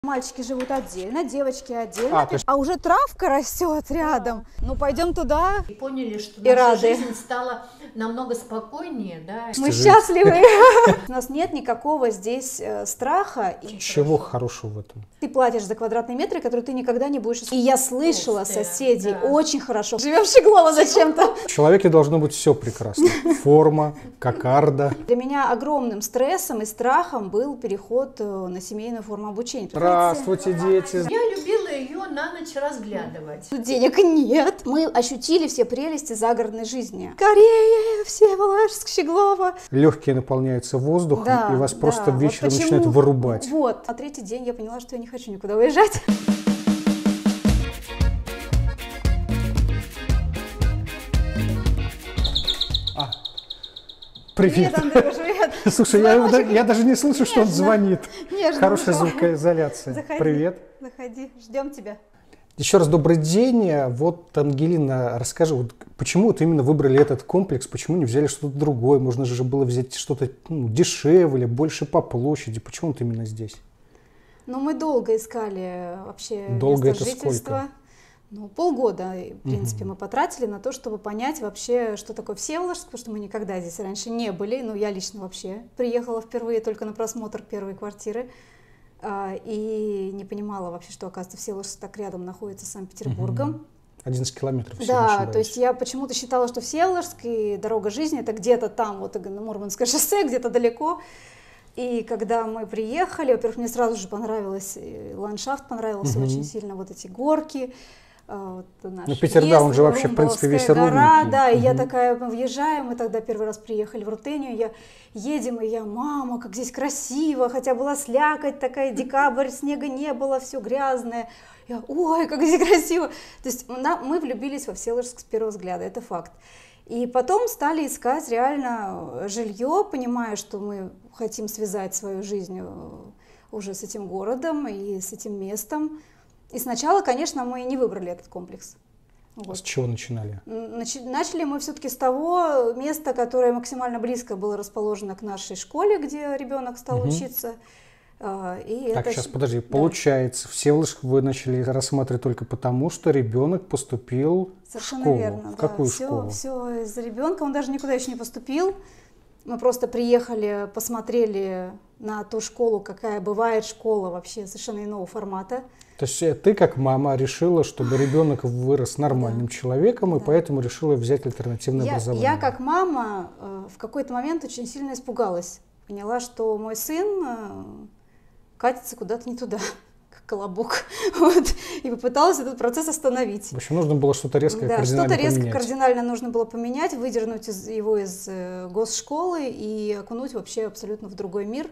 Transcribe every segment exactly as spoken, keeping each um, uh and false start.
Мальчики живут отдельно, девочки отдельно, А, то есть... а уже травка растет рядом. Да. Ну пойдем туда. И поняли, что и наша рады. жизнь стала намного спокойнее, да. Мы счастливы. У нас нет никакого здесь страха. Чего хорошего в этом? Ты платишь за квадратные метры, которые ты никогда не будешь. И я слышала соседей очень хорошо. Живем в Щеглово зачем-то. В человеке должно быть все прекрасно. Форма, кокарда. Для меня огромным стрессом и страхом был переход на семейную форму обучения. Здравствуйте, дети. Я любила ее на ночь разглядывать. Денег нет. Мы ощутили все прелести загородной жизни. Скорее, Всеволожск, Щеглово. Легкие наполняются воздухом, да, и вас да. просто вечером вот начинают вырубать. Вот. На третий день я поняла, что я не хочу никуда уезжать. А. Привет. Привет, Андрюш, привет. Слушай, я, я даже не слышу, что он звонит. Нежно. Хорошая звукоизоляция. Заходи. Привет. Заходи, ждем тебя. Еще раз добрый день. Вот, Ангелина, расскажи, вот почему вот именно выбрали этот комплекс, почему не взяли что-то другое? Можно же было взять что-то ну, дешевле, больше по площади. Почему вот именно здесь? Ну, мы долго искали вообще долго место это жительства. Сколько? Ну, полгода, в принципе, угу. мы потратили на то, чтобы понять вообще, что такое Всеволожск, потому что мы никогда здесь раньше не были. Ну, я лично вообще приехала впервые только на просмотр первой квартиры. И не понимала вообще, что, оказывается, Всеволожск так рядом находится с Санкт-Петербургом. Угу. одиннадцать километров. Да, то есть я почему-то считала, что Всеволожск и дорога жизни это где-то там, вот на Мурманское шоссе, где-то далеко. И когда мы приехали, во-первых, мне сразу же понравилось, ландшафт понравился угу. очень сильно, вот эти горки. Вот наш ну, Питер, да, он же вообще, в принципе, весь гора, да, и угу. я такая, мы въезжаем, мы тогда первый раз приехали в Рутению, я едем, и я, мама, как здесь красиво, хотя была слякоть такая, декабрь, снега не было, все грязное, я, ой, как здесь красиво, то есть мы влюбились во Всеволожск с первого взгляда, это факт. И потом стали искать реально жилье, понимая, что мы хотим связать свою жизнь уже с этим городом и с этим местом. И сначала, конечно, мы не выбрали этот комплекс. Вот. С чего начинали? Нач начали мы все-таки с того места, которое максимально близко было расположено к нашей школе, где ребенок стал угу. учиться. И так, это... сейчас, подожди, да. получается, Всеволожск вы начали рассматривать только потому, что ребенок поступил Совершенно в школу. верно, в какую да. школу? Все, все из-за ребенка, он даже никуда еще не поступил. Мы просто приехали, посмотрели на ту школу, какая бывает школа вообще совершенно иного формата. То есть ты как мама решила, чтобы ребенок вырос нормальным да. человеком, и да. поэтому решила взять альтернативное я, образование. Я как мама э, в какой-то момент очень сильно испугалась. Поняла, что мой сын э, катится куда-то не туда, как колобок. Вот, и попыталась этот процесс остановить. В общем, нужно было что-то резко да, кардинально что-то резко поменять. кардинально нужно было поменять, выдернуть из, его из э, госшколы и окунуть вообще абсолютно в другой мир.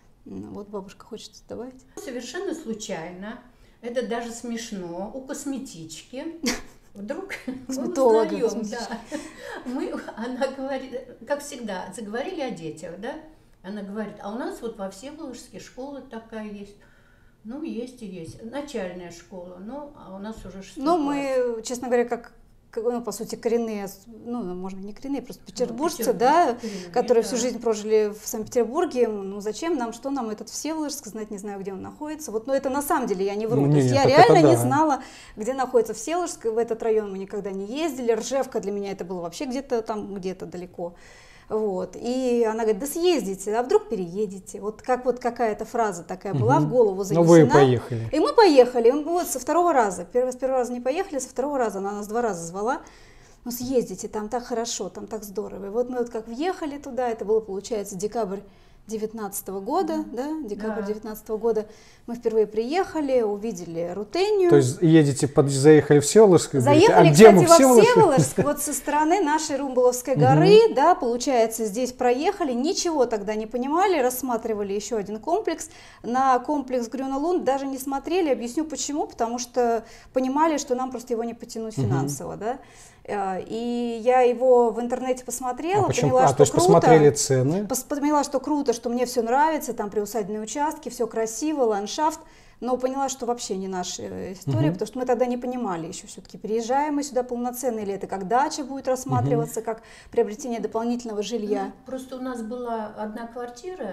Вот бабушка хочет добавить. Совершенно случайно. Это даже смешно. У косметички вдруг мы узнаем, да. Мы, она говорит, как всегда, заговорили о детях, да? Она говорит, а у нас вот во Всеволожске школа такая есть. Ну, есть и есть. Начальная школа, ну, а у нас уже шестой Ну, класс. мы, честно говоря, как, ну, по сути, коренные, ну, может быть, не коренные, просто петербуржцы, ну, да, коренные, которые да. всю жизнь прожили в Санкт-Петербурге. Ну, зачем нам, что нам этот Всеволожск, знать не знаю, где он находится. Вот, но это на самом деле я не вру. Ну, То не, есть нет, я реально да. не знала, где находится Всеволожск. В этот район мы никогда не ездили. Ржевка для меня это было вообще где-то там, где-то далеко. Вот. И она говорит, да съездите, а вдруг переедете. Вот как вот какая-то фраза такая угу. была в голову занесена. Ну вы поехали. И мы поехали. Вот со второго раза. Первый, с первого раза не поехали, со второго раза она нас два раза звала. Ну съездите, там так хорошо, там так здорово. И вот мы вот как въехали туда, это было, получается, декабрь девятнадцатого года, да, декабрь девятнадцатого года, мы впервые приехали, увидели Рутению. То есть едете, под, заехали в Всеволожск? Заехали, а кстати, во Всеволожск? Всеволожск, вот со стороны нашей Румбуловской горы, да, получается, здесь проехали, ничего тогда не понимали, рассматривали еще один комплекс. На комплекс Грюна-Лунд даже не смотрели, объясню почему, потому что понимали, что нам просто его не потянуть финансово, да. И я его в интернете посмотрела, а поняла, а, что то есть круто. Посмотрели цены? Поняла, что круто, что мне все нравится, там приусадебные участки, все красиво, ландшафт. Но поняла, что вообще не наша история, угу. потому что мы тогда не понимали еще все-таки, переезжаем мы сюда полноценно, или это как дача будет рассматриваться, угу. как приобретение дополнительного жилья. Ну, просто у нас была одна квартира,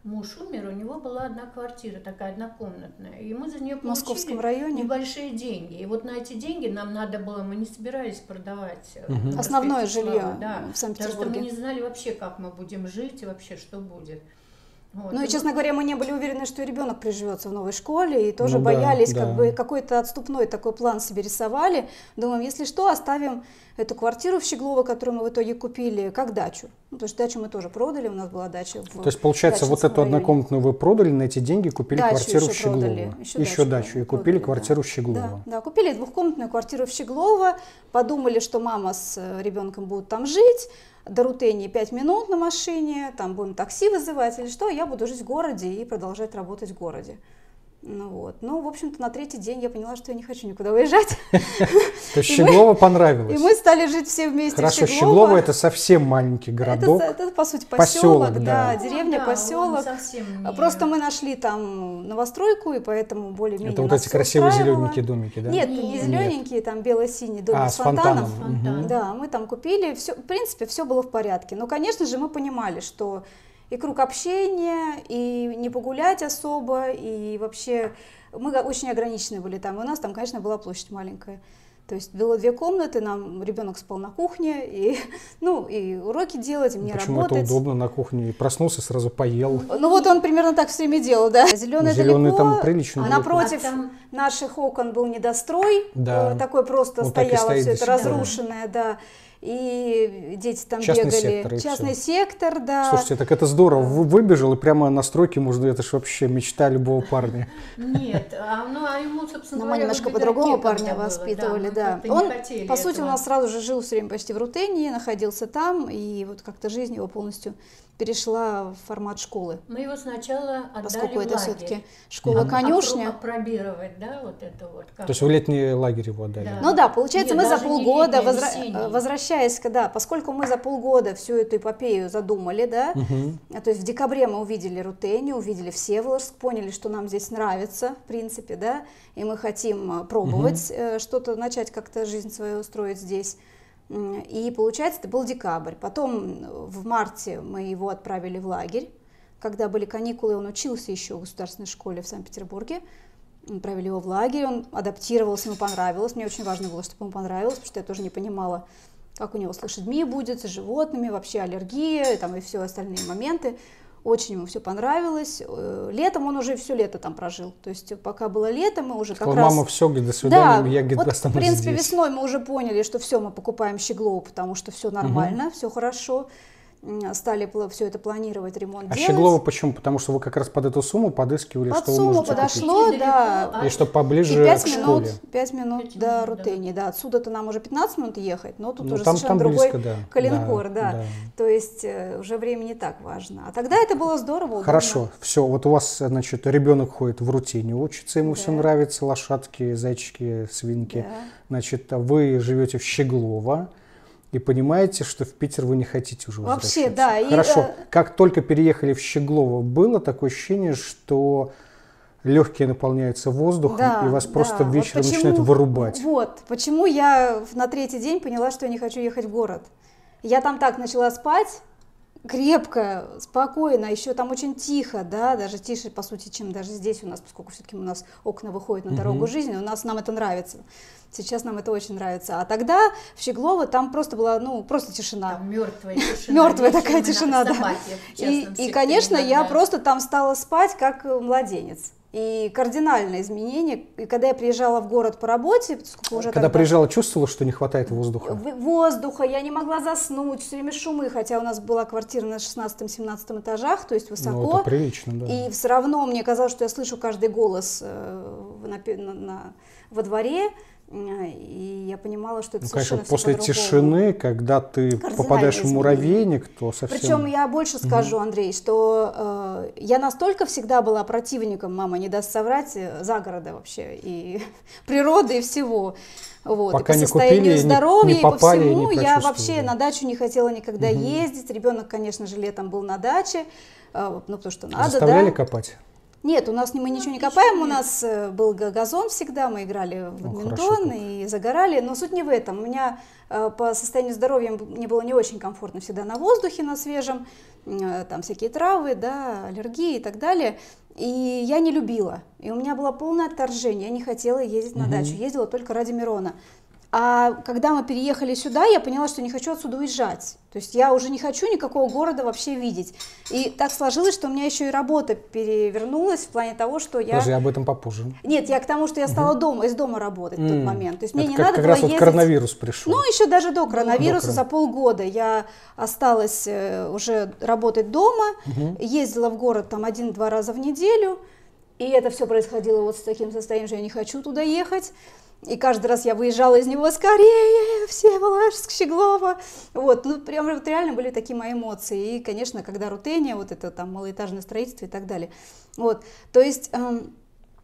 муж умер, у него была одна квартира, такая однокомнатная, и мы за нее В Московском получили районе? небольшие деньги. И вот на эти деньги нам надо было, мы не собирались продавать Мгм. Основное проспекте жилье Славы, да, в потому что мы Санкт-Петербурге. не знали вообще, как мы будем жить и вообще, что будет. Вот. Ну и, И честно говоря, мы не были уверены, что и ребенок приживется в новой школе, и тоже Ну да, боялись, да. как бы какой-то отступной такой план себе рисовали. Думаем, если что, оставим эту квартиру в Щеглово, которую мы в итоге купили, как дачу. Ну, потому что дачу мы тоже продали, у нас была дача в То есть, получается, вот Дачинском эту районе. однокомнатную вы продали, на эти деньги купили Дачу квартиру в еще продали, Щеглово. еще Еще дачу дачу. И продали, купили да. квартиру в Да, Щеглово. да, купили двухкомнатную квартиру в Щеглово, подумали, что мама с э, ребенком будут там жить, до Рутении пять минут на машине, там будем такси вызывать или что, я буду жить в городе и продолжать работать в городе. Ну вот, ну, в общем-то, на третий день я поняла, что я не хочу никуда уезжать. То есть Щеглово И понравилось. мы стали жить все вместе Хорошо, в Щеглово Щеглово. это совсем маленький городок. Это, это, по сути, Поселок, поселок, да. да, деревня, Ну да, он поселок. совсем не- Просто мы нашли там новостройку, и поэтому более-менее Это вот нас эти всё красивые устраивало. зелененькие домики, да? Нет, Нет. не зелененькие, там бело-синий домик А, с с фонтаном. фонтаном. Фонтан. Мгм. Да, мы там купили, все, в принципе, все было в порядке. Но, конечно же, мы понимали, что и круг общения, и не погулять особо, и вообще мы га- очень ограничены были там. И у нас там, конечно, была площадь маленькая. То есть было две комнаты, нам ребенок спал на кухне, и, ну, и уроки делать, и мне Почему работать. это удобно на кухне? И проснулся, сразу поел. Ну вот он примерно так все время делал, да. Зеленый Зелёный далеко, там прилично а далеко. напротив А там- наших окон был недострой, Да. э, такой просто Вот так и стояло стоит все до это сих пор. разрушенное, да. И дети там Частный бегали. сектор, и Частный всё. сектор, да. Слушайте, так это здорово. Вы выбежал и прямо на стройке можно, это ж вообще мечта любого парня. Нет, а, ну, а ему, собственно Но мы говоря, немножко в по-другому Бедраке парня когда было, воспитывали, мы да. как-то не Он, хотели по сути, у этого. нас сразу же жил все время почти в Рутении, находился там, и вот как-то жизнь его полностью перешла в формат школы. Мы его сначала отдали Поскольку в это лагерь. все-таки школа Ап- конюшня. апро- Опробировать, да, вот это вот. как То есть в летний лагерь его отдали. Да. Ну да, получается, Нет, мы за даже не полгода, летний, а возра- весенний. э, возвращаясь, когда, поскольку мы за полгода всю эту эпопею задумали, да, Мгм. а, то есть в декабре мы увидели Рутению, увидели Всеволожск, поняли, что нам здесь нравится, в принципе, да, и мы хотим э, пробовать э, что-то, начать как-то жизнь свою устроить здесь. М, И получается, это был декабрь. Потом э, в марте мы его отправили в лагерь. Когда были каникулы, он учился еще в государственной школе в Санкт-Петербурге. Отправили его в лагерь, он адаптировался, ему понравилось. Мне очень важно было, чтобы ему понравилось, потому что я тоже не понимала, как у него с лошадьми будет, с животными, вообще аллергия там, и все остальные моменты. Очень ему все понравилось. Э, Летом он уже все лето там прожил. То есть пока было лето, мы уже как Сказал, раз... мама, все, до свидания, Да, я говорит, вот, в останусь принципе, здесь. весной мы уже поняли, что все, мы покупаем Щеглово, потому что все нормально, все хорошо. М, Стали все это планировать, ремонт А делать. Щеглово почему? Потому что вы как раз под эту сумму подыскивали, Под что вы сумму можете подошло, купить. да. Недалеко, И что И поближе пять к минут, школе. пять минут Пять до минут, да. Рутени, да. Отсюда-то нам уже пятнадцать минут ехать, но тут Ну, уже там- совершенно там другой близко, да. коленкор, да. Да, да. То есть э, уже время не так важно. А тогда это было здорово, удобно. Хорошо, все, вот у вас, значит, ребенок ходит в Рутению, учится, ему все Да. нравится, лошадки, зайчики, свинки. Да. Значит, а вы живете в Щеглово и понимаете, что в Питер вы не хотите уже Вообще, возвращаться. да, и, Хорошо, э, как только переехали в Щеглово, было такое ощущение, что легкие наполняются воздухом, Да, и вас да. просто Вот вечером почему- начинают вырубать. Вот, почему я в- на третий день поняла, что я не хочу ехать в город. Я там так начала спать, крепко, спокойно, еще там очень тихо, да, даже тише, по сути, чем даже здесь у нас, поскольку все-таки у нас окна выходят на дорогу Мгм. жизни, у нас нам это нравится. Сейчас нам это очень нравится. А тогда в Щеглово там просто была, ну, просто тишина. Там мертвая тишина. Мертвая Вечером такая мы на тишина, да. собаке в И, частном и, секторе конечно, я иногда. просто там стала спать как э, младенец. И кардинальное изменение. И когда я приезжала в город по работе, поскольку уже Когда тогда- приезжала, чувствовала, что не хватает воздуха? В- воздуха, я не могла заснуть, все время шумы, хотя у нас была квартира на шестнадцатом-семнадцатом этажах, то есть Ну, высоко. это прилично, да. И все равно мне казалось, что я слышу каждый голос э, в- на пе- на- на- во дворе, э, и я понимала, что это Ну, совершенно конечно, всё после по-другому. тишины, когда ты Кардинальное попадаешь в изменение. муравейник, то совсем... Причем я больше скажу, Андрей, что э, я настолько всегда была противником, мама не даст соврать, э, загорода вообще, и природы, и всего. Вот. Пока и по не состоянию купили, не- здоровья, не и по попали, и всему, не я прочувствовали, вообще да. на дачу не хотела никогда Мгм. ездить. Ребенок, конечно же, летом был на даче, э, ну, потому что надо, Заставляли да. копать? Нет, у нас мы ничего не копаем, у нас был газон всегда, мы играли в бадминтон ну, и загорали, но суть не в этом. У меня по состоянию здоровья мне было не очень комфортно всегда на воздухе, на свежем, там всякие травы, да, аллергии и так далее. И я не любила, и у меня было полное отторжение, я не хотела ездить на угу. дачу, ездила только ради Мирона. А когда мы переехали сюда, я поняла, что не хочу отсюда уезжать. То есть я уже не хочу никакого города вообще видеть. И так сложилось, что у меня еще и работа перевернулась в плане того, что я... Даже об этом попозже. Нет, я к тому, что я стала угу. дома, из дома работать в тот момент. То есть мне Это не как, надо как было раз ездить... вот коронавирус пришел. Ну, еще даже до коронавируса, до за полгода я осталась уже работать дома, угу. ездила в город там один-два раза в неделю. И это все происходило вот с таким состоянием, что я не хочу туда ехать. И каждый раз я выезжала из него скорее, Всеволожск, Щеглово. Вот, ну прям вот реально были такие мои эмоции. И, конечно, когда Рутения, вот это там малоэтажное строительство и так далее. Вот, то есть эм,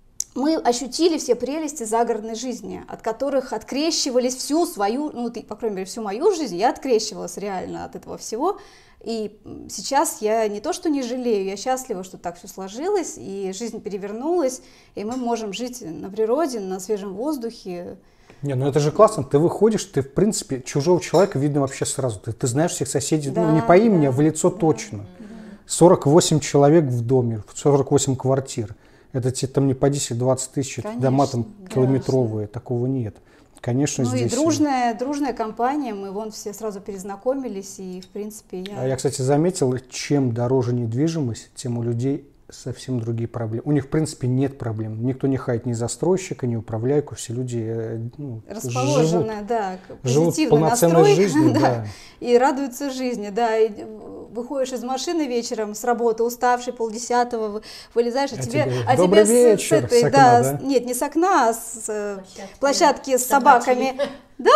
мы ощутили все прелести загородной жизни, от которых открещивались всю свою, ну, по крайней мере, всю мою жизнь, я открещивалась реально от этого всего. И сейчас я не то что не жалею, я счастлива, что так все сложилось, и жизнь перевернулась, и мы можем жить на природе, на свежем воздухе. Не, ну это же классно, ты выходишь, ты в принципе чужого человека видно вообще сразу, ты, ты знаешь всех соседей, да, ну не по имени, да, а в лицо да, точно. Да. сорок восемь человек в доме, сорок восемь квартир, это тебе там не по десять-двадцать тысяч, конечно, дома там километровые, конечно. Такого нет. Конечно, ну здесь... и дружная, дружная компания, мы вон все сразу перезнакомились, и в принципе я... А я, кстати, заметил, чем дороже недвижимость, тем у людей совсем другие проблемы. У них, в принципе, нет проблем. Никто не хает ни застройщика, ни управляйку, все люди ну, расположены, живут, да, живут полноценной настрой, жизнью, да, да, и радуются жизни, да, и выходишь из машины вечером с работы, уставший, полдесятого, вылезаешь, а, а тебе, тебе, а добрый тебе вечер, с, с этой, с окна, да, да? С, нет, не с окна, а с площадки, площадки с собачьими. собаками.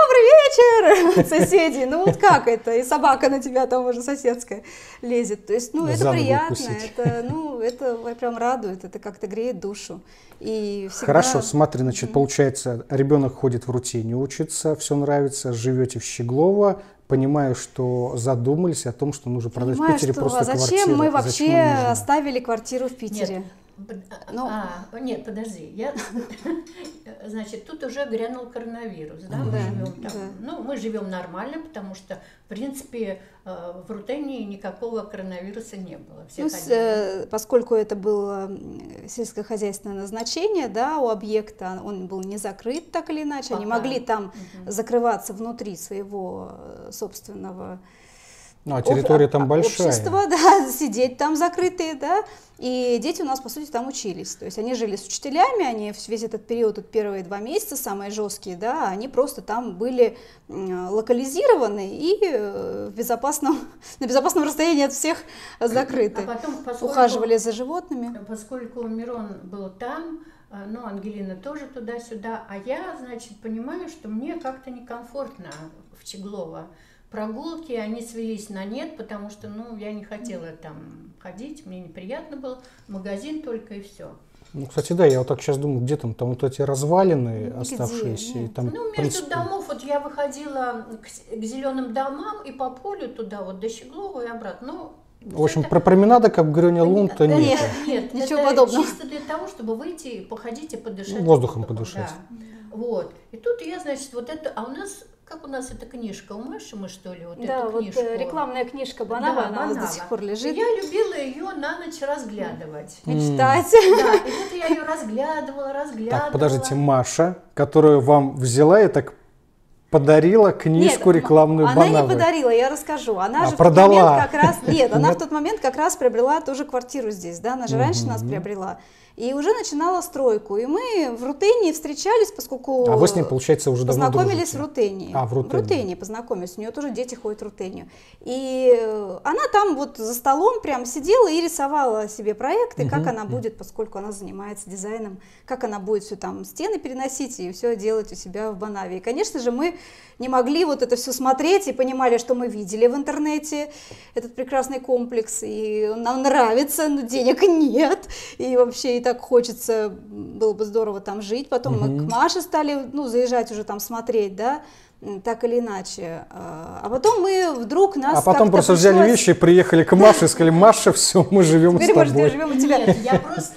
Добрый вечер, соседи, ну вот как это, и собака на тебя там уже соседская лезет, то есть, ну, это приятно, это, ну, это прям радует, это как-то греет душу. И всегда... Хорошо, смотри, значит, mm-hmm. получается, ребенок ходит в Рутению, учится, все нравится, живете в Щеглово, понимаю, что задумались о том, что нужно продать Понимаю, в Питере что, просто а зачем квартиру. мы вообще зачем оставили квартиру в Питере? Нет. Ну, а, нет, подожди, я, значит, тут уже грянул коронавирус, да, мы да, живем там, да. ну, мы живем нормально, потому что, в принципе, в Рутении никакого коронавируса не было. Все ну, с, поскольку это было сельскохозяйственное назначение, да, у объекта, он был не закрыт так или иначе, Пока. Они могли там угу. закрываться внутри своего собственного Ну, а территория там большая. Общество, да, сидеть там закрытые, да, и дети у нас, по сути, там учились. То есть они жили с учителями, они весь этот период, вот первые два месяца, самые жесткие, да, они просто там были локализированы и в безопасном, на безопасном расстоянии от всех закрыты. А потом, поскольку, ухаживали за животными. Поскольку Мирон был там, ну, Ангелина тоже туда-сюда, а я, значит, понимаю, что мне как-то некомфортно в Щеглово. Прогулки, они свелись на нет, потому что, ну, я не хотела там ходить, мне неприятно было, магазин только и все. Ну, кстати, да, я вот так сейчас думаю, где там, там вот эти развалины Нигде, оставшиеся. И там, ну, между принципе... домов, вот я выходила к, к зеленым домам и по полю туда, вот до Щеглова и обратно. Ну, в общем, это... про променада, как в Грёне Лунта, нет. Нет, нет, ничего это подобного. Чисто для того, чтобы выйти, походить и подышать. Ну, воздухом подышать. Да. Вот. И тут я, значит, вот это, а у нас... Как у нас эта книжка, у Маши мы, что ли, вот да, эту вот книжку? рекламная книжка Банава, да, она Банава. У нас до сих пор лежит. И я любила ее на ночь разглядывать. И читать. Да, и вот я ее разглядывала, разглядывала. Так, подождите, Маша, которую вам взяла и так подарила книжку нет, рекламную она Банавы. Она не подарила, я расскажу. Она а, же продала. в тот момент как раз... Нет, она в тот момент как раз приобрела тоже квартиру здесь, да, она же раньше нас приобрела. И уже начинала стройку. И мы в Рутении встречались, поскольку... А вы с ней, получается, уже давно познакомились дружите? в Рутении. А, в Рутении. В Рутении познакомились. У нее тоже дети ходят в Рутению. И она там вот за столом прям сидела и рисовала себе проекты, uh-huh. как она будет, поскольку она занимается дизайном, как она будет все там стены переносить и все делать у себя в Банаве. И, конечно же, мы не могли вот это все смотреть и понимали, что мы видели в интернете этот прекрасный комплекс, и нам нравится, но денег нет, и вообще и так хочется, было бы здорово там жить. Потом угу. мы к Маше стали, ну, заезжать уже там смотреть, да, так или иначе. А потом мы вдруг нас А потом просто пришлось... взяли вещи, приехали к Маше и сказали: Маша, все, мы живем с тобой. Мы живем у тебя. Нет, я просто...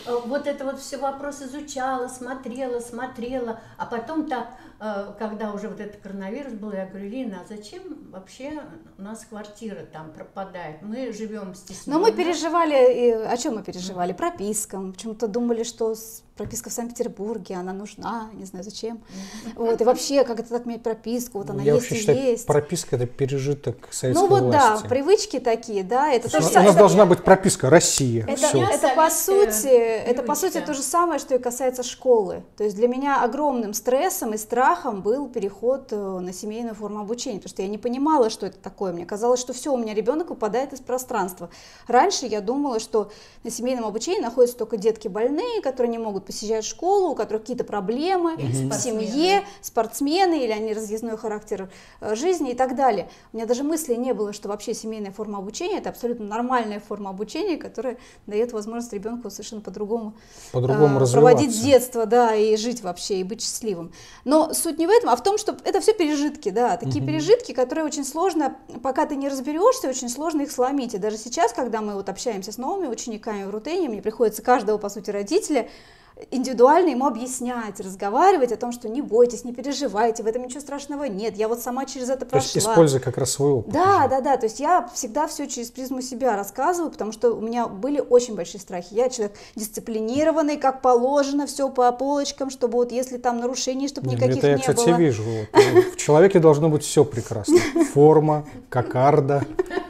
вот это вот все вопрос изучала, смотрела, смотрела, а потом-то, когда уже вот этот коронавирус был, я говорю: Лина, а зачем вообще у нас квартира там пропадает? Мы живем стесненно. Но мы переживали, о чем мы переживали? Прописка. Почему-то думали, что прописка в Санкт-Петербурге, она нужна, не знаю зачем. Вот, и вообще, как это так менять прописку, вот она я есть и считаю, есть. Прописка — это пережиток советской ну вот власти. Да, привычки такие, да. Это у нас, же, у нас это, должна быть прописка «Россия». Это, это, по сути, это по сути то же самое, что и касается школы. То есть для меня огромным стрессом и страхом был переход на семейную форму обучения, потому что я не понимала, что это такое. Мне казалось, что все, у меня ребенок выпадает из пространства. Раньше я думала, что на семейном обучении находятся только детки больные, которые не могут посещать школу, у которых какие-то проблемы mm-hmm. в семье, спортсмены, или они разъездной характер жизни и так далее. У меня даже мысли не было, что вообще семейная форма обучения — это абсолютно нормальная форма обучения, которая дает возможность ребенку совершенно по-другому, по-другому э, проводить детство, да, и жить вообще, и быть счастливым. Но суть не в этом, а в том, что это все пережитки, да, такие mm-hmm. пережитки, которые очень сложно, пока ты не разберешься, очень сложно их сломить. И даже сейчас, когда мы вот общаемся с новыми учениками в Рутене, мне приходится каждого, по сути, родителя индивидуально ему объяснять, разговаривать о том, что не бойтесь, не переживайте, в этом ничего страшного нет, я вот сама через это прошла. То есть используя как раз свой опыт. Да, уже. да, да, то есть я всегда все через призму себя рассказываю, потому что у меня были очень большие страхи. Я человек дисциплинированный, как положено, все по полочкам, чтобы вот если там нарушений, чтобы никаких это я, не кстати, было. вижу. Вот. В человеке должно быть все прекрасно. Форма, кокарда.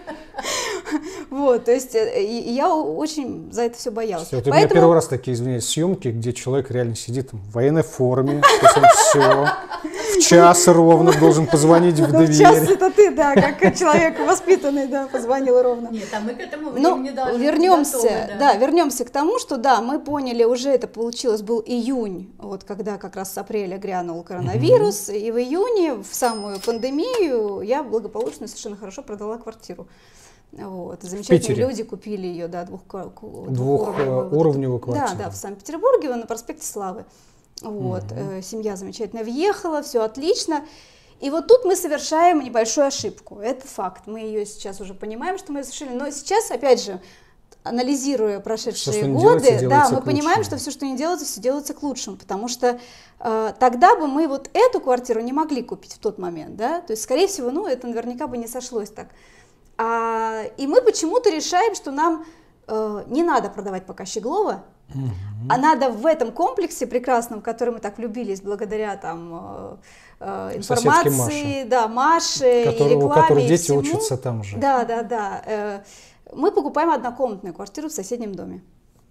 Вот, то есть и я очень за это все боялась. Вот у меня первый раз такие, извиняюсь, съемки, где человек реально сидит в военной форме, то есть он все, в час ровно должен позвонить в дверь. В час это ты, да, как человек воспитанный, да, позвонил ровно. Нет, а мы к этому времени должны вернемся, быть готовы, да, вернемся к тому, что да, мы поняли, уже это получилось, был июнь, вот когда как раз с апреля грянул коронавирус, и в июне, в самую пандемию, я благополучно, совершенно хорошо продала квартиру. Вот. Замечательные люди купили ее, да, двух, двухуровневую двух квартиру. Да, да, в Санкт-Петербурге, на проспекте Славы. Вот. Угу. Э, семья замечательно въехала, все отлично. И вот тут мы совершаем небольшую ошибку. Это факт. Мы ее сейчас уже понимаем, что мы ее совершили. Но сейчас, опять же, анализируя прошедшие все, годы, делается, да, мы понимаем, что все, что не делается, все делается к лучшему. Потому что э, тогда бы мы вот эту квартиру не могли купить в тот момент. Да? То есть, скорее всего, ну, это наверняка бы не сошлось так. А, и мы почему-то решаем, что нам э, не надо продавать пока Щеглова, угу. а надо в этом комплексе прекрасном, в который мы так влюбились благодаря там, э, информации, Маши. Да, Маше, который, и рекламе, у которой дети всему. Учатся там же. Да, да, да. Э, мы покупаем однокомнатную квартиру в соседнем доме.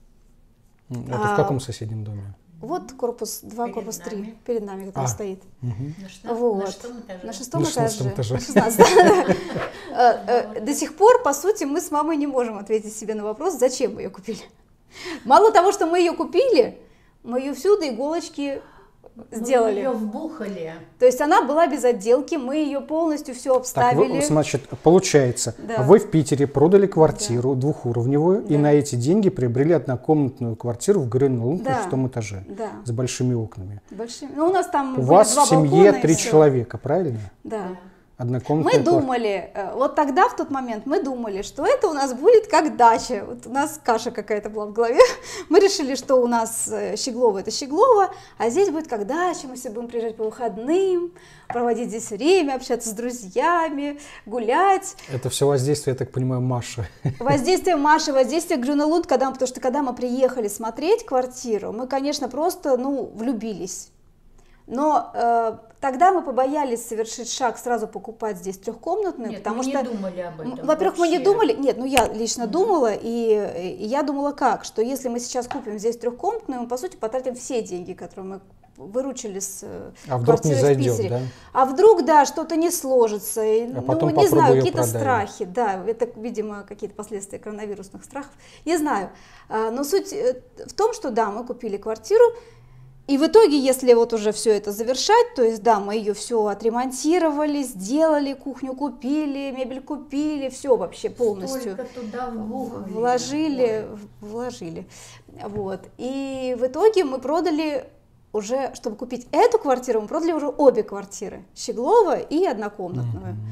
Это а, в каком соседнем доме? Вот корпус два, перед корпус три, нами. Перед нами, который а. стоит. Угу. На, что? Вот. На шестом этаже. На шестом на этаже. этаже. На шестнадцатом. До сих пор, по сути, мы с мамой не можем ответить себе на вопрос, зачем мы ее купили. Мало того, что мы ее купили, мы ее всюду иголочки сделали. Мы ее вбухали. То есть она была без отделки, мы ее полностью все обставили. Так, вы, значит, получается, да. вы в Питере продали квартиру да. двухуровневую да. и на эти деньги приобрели однокомнатную квартиру в Грёнлунг да. на шестом этаже да. с большими окнами. Большими. Ну, у нас там у вас два в семье три все. человека, правильно? Да. Однокомнатная мы думали, вот тогда, в тот момент, мы думали, что это у нас будет как дача. Вот у нас каша какая-то была в голове. Мы решили, что у нас Щеглово — это Щеглово, а здесь будет как дача. Мы все будем приезжать по выходным, проводить здесь время, общаться с друзьями, гулять. Это все воздействие, я так понимаю, Маши. Воздействие Маши, воздействие Грюнелунд, когда, потому что когда мы приехали смотреть квартиру, мы, конечно, просто, ну, влюбились. Но э, тогда мы побоялись совершить шаг, сразу покупать здесь трехкомнатную, нет, потому мы что, не думали об этом. Во-первых, мы не думали, нет, ну я лично mm-hmm. думала, и, и я думала как, что если мы сейчас купим здесь трехкомнатную, мы по сути потратим все деньги, которые мы выручили с а вдруг не зайдет, в Питере. Да? А вдруг, да, что-то не сложится, и, а ну не знаю, какие-то страхи, да, это, видимо, какие-то последствия коронавирусных страхов, не знаю. Но суть в том, что да, мы купили квартиру. И в итоге, если вот уже все это завершать, то есть, да, мы ее все отремонтировали, сделали, кухню купили, мебель купили, все вообще полностью Столько туда вбухали. вложили, вложили. Вот. И в итоге мы продали уже, чтобы купить эту квартиру, мы продали уже обе квартиры, Щеглова и однокомнатную. Mm-hmm.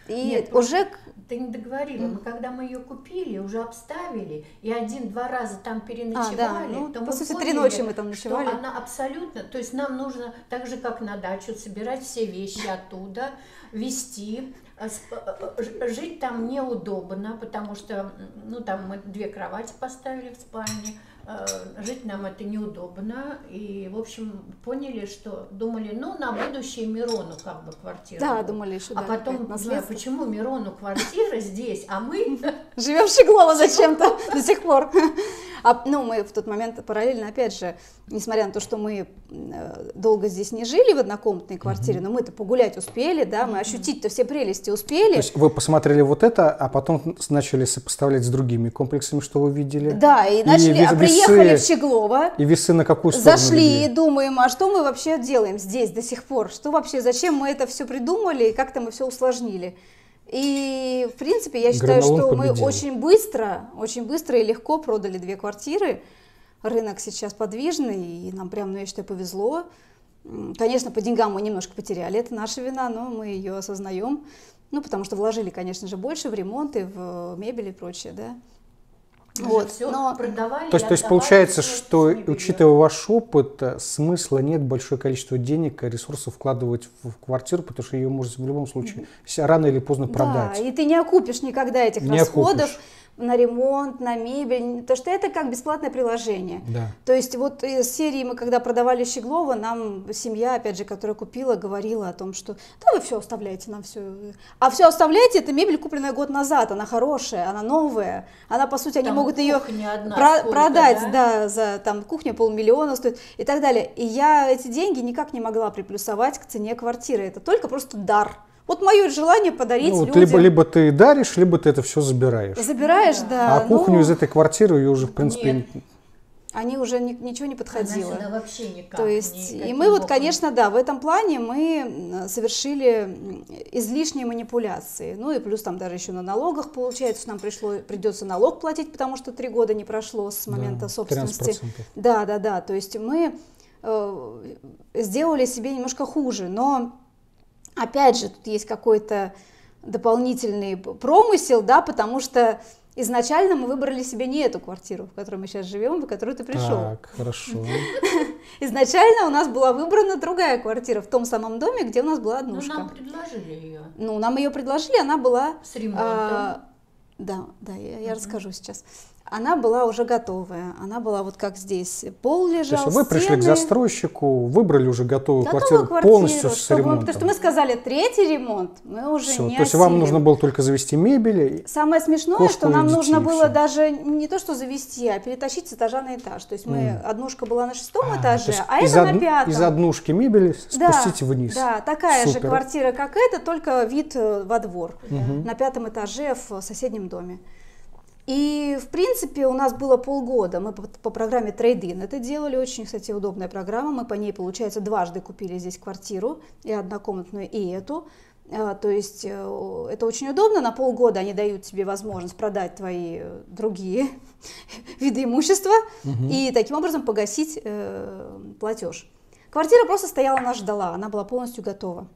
И Нет, уже... Ты не договорила. Mm. Мы, когда мы ее купили, уже обставили, и один-два раза там переночевали, а, да. ну, то по мы сути, поняли, три ночи мы там ночевали. Что она абсолютно... То есть нам нужно, так же, как на дачу, собирать все вещи оттуда, везти. Жить там неудобно, потому что, ну, там мы две кровати поставили в спальне, жить нам это неудобно, и, в общем, поняли, что думали, ну, на будущее Мирону как бы квартиру. Да, думали еще, А да, потом, не знаю, почему Мирону квартира здесь, а мы... Живем в Щеглово зачем-то до сих пор. А, ну, мы в тот момент параллельно, опять же, несмотря на то, что мы долго здесь не жили в однокомнатной квартире, mm-hmm. но мы-то погулять успели, да, мы mm-hmm. ощутить-то все прелести успели. То есть вы посмотрели вот это, а потом начали сопоставлять с другими комплексами, что вы видели? Да, и, и начали, а приехали в Щеглово. И весы на какую сторону зашли легли? И думаем, а что мы вообще делаем здесь до сих пор? Что вообще, зачем мы это все придумали и как-то мы все усложнили? И, в принципе, я считаю, Гранолом что победил. мы очень быстро, очень быстро и легко продали две квартиры. Рынок сейчас подвижный, и нам прям, ну, я считаю, повезло. Конечно, по деньгам мы немножко потеряли, это наша вина, но мы ее осознаем. Ну, потому что вложили, конечно же, больше в ремонт и в мебель и прочее, да. Вот, все но... продавали. То есть, то есть получается, что, учитывая ваш опыт, смысла нет большое количество денег и ресурсов вкладывать в квартиру, потому что ее можно в любом случае mm-hmm. рано или поздно продать. Да, и ты не окупишь никогда этих не расходов. Окупишь. На ремонт, на мебель, то что это как бесплатное приложение. Да. То есть вот из серии мы когда продавали Щеглово, нам семья, опять же, которая купила, говорила о том, что да вы все оставляете, нам все. А все оставляете, это мебель, купленная год назад, она хорошая, она новая, она по сути, они там могут ее про- продать, да? да, за там кухня полмиллиона стоит и так далее. И я эти деньги никак не могла приплюсовать к цене квартиры, это только просто дар. Вот мое желание подарить ну, вот людям. Либо, либо ты даришь, либо ты это все забираешь. Забираешь, да. А ну, кухню из этой квартиры ее уже, в принципе... Нет. Они уже ни, ничего не подходило. Она сюда вообще никак. То есть, и мы вот, конечно, да, в этом плане мы совершили излишние манипуляции. Ну и плюс там даже еще на налогах получается, что нам пришло, придется налог платить, потому что три года не прошло с момента да, собственности. тринадцать процентов. Да, да, да. То есть мы э, сделали себе немножко хуже, но опять же, тут есть какой-то дополнительный промысел, да, потому что изначально мы выбрали себе не эту квартиру, в которой мы сейчас живем, в которую ты пришел. Так, хорошо. Изначально у нас была выбрана другая квартира в том самом доме, где у нас была однушка. Ну, нам предложили ее. Ну, нам ее предложили, она была... С ремонтом. А, да, да, я, я mm-hmm. расскажу сейчас. Она была уже готовая, она была вот как здесь, пол лежал, то есть вы стены. Пришли к застройщику, выбрали уже готовую, готовую квартиру, квартиру полностью с ремонтом. Мы, потому что мы сказали, третий ремонт мы уже все, не то есть осилим. вам нужно было только завести мебель. Самое смешное, что нам детей, нужно было все. даже не то, что завести, а перетащить с этажа на этаж. То есть мы, mm. однушка была на шестом а, этаже, а это од... на пятом. Из однушки мебели да, спустите вниз. Да, такая Супер. же квартира, как эта, только вид во двор, mm-hmm. на пятом этаже в соседнем доме. И, в принципе, у нас было полгода, мы по, по программе Trade-in это делали, очень, кстати, удобная программа, мы по ней, получается, дважды купили здесь квартиру, и однокомнатную, и эту, а, то есть это очень удобно, на полгода они дают тебе возможность продать твои другие виды имущества угу. и таким образом погасить э, платеж. Квартира просто стояла, нас ждала, она была полностью готова.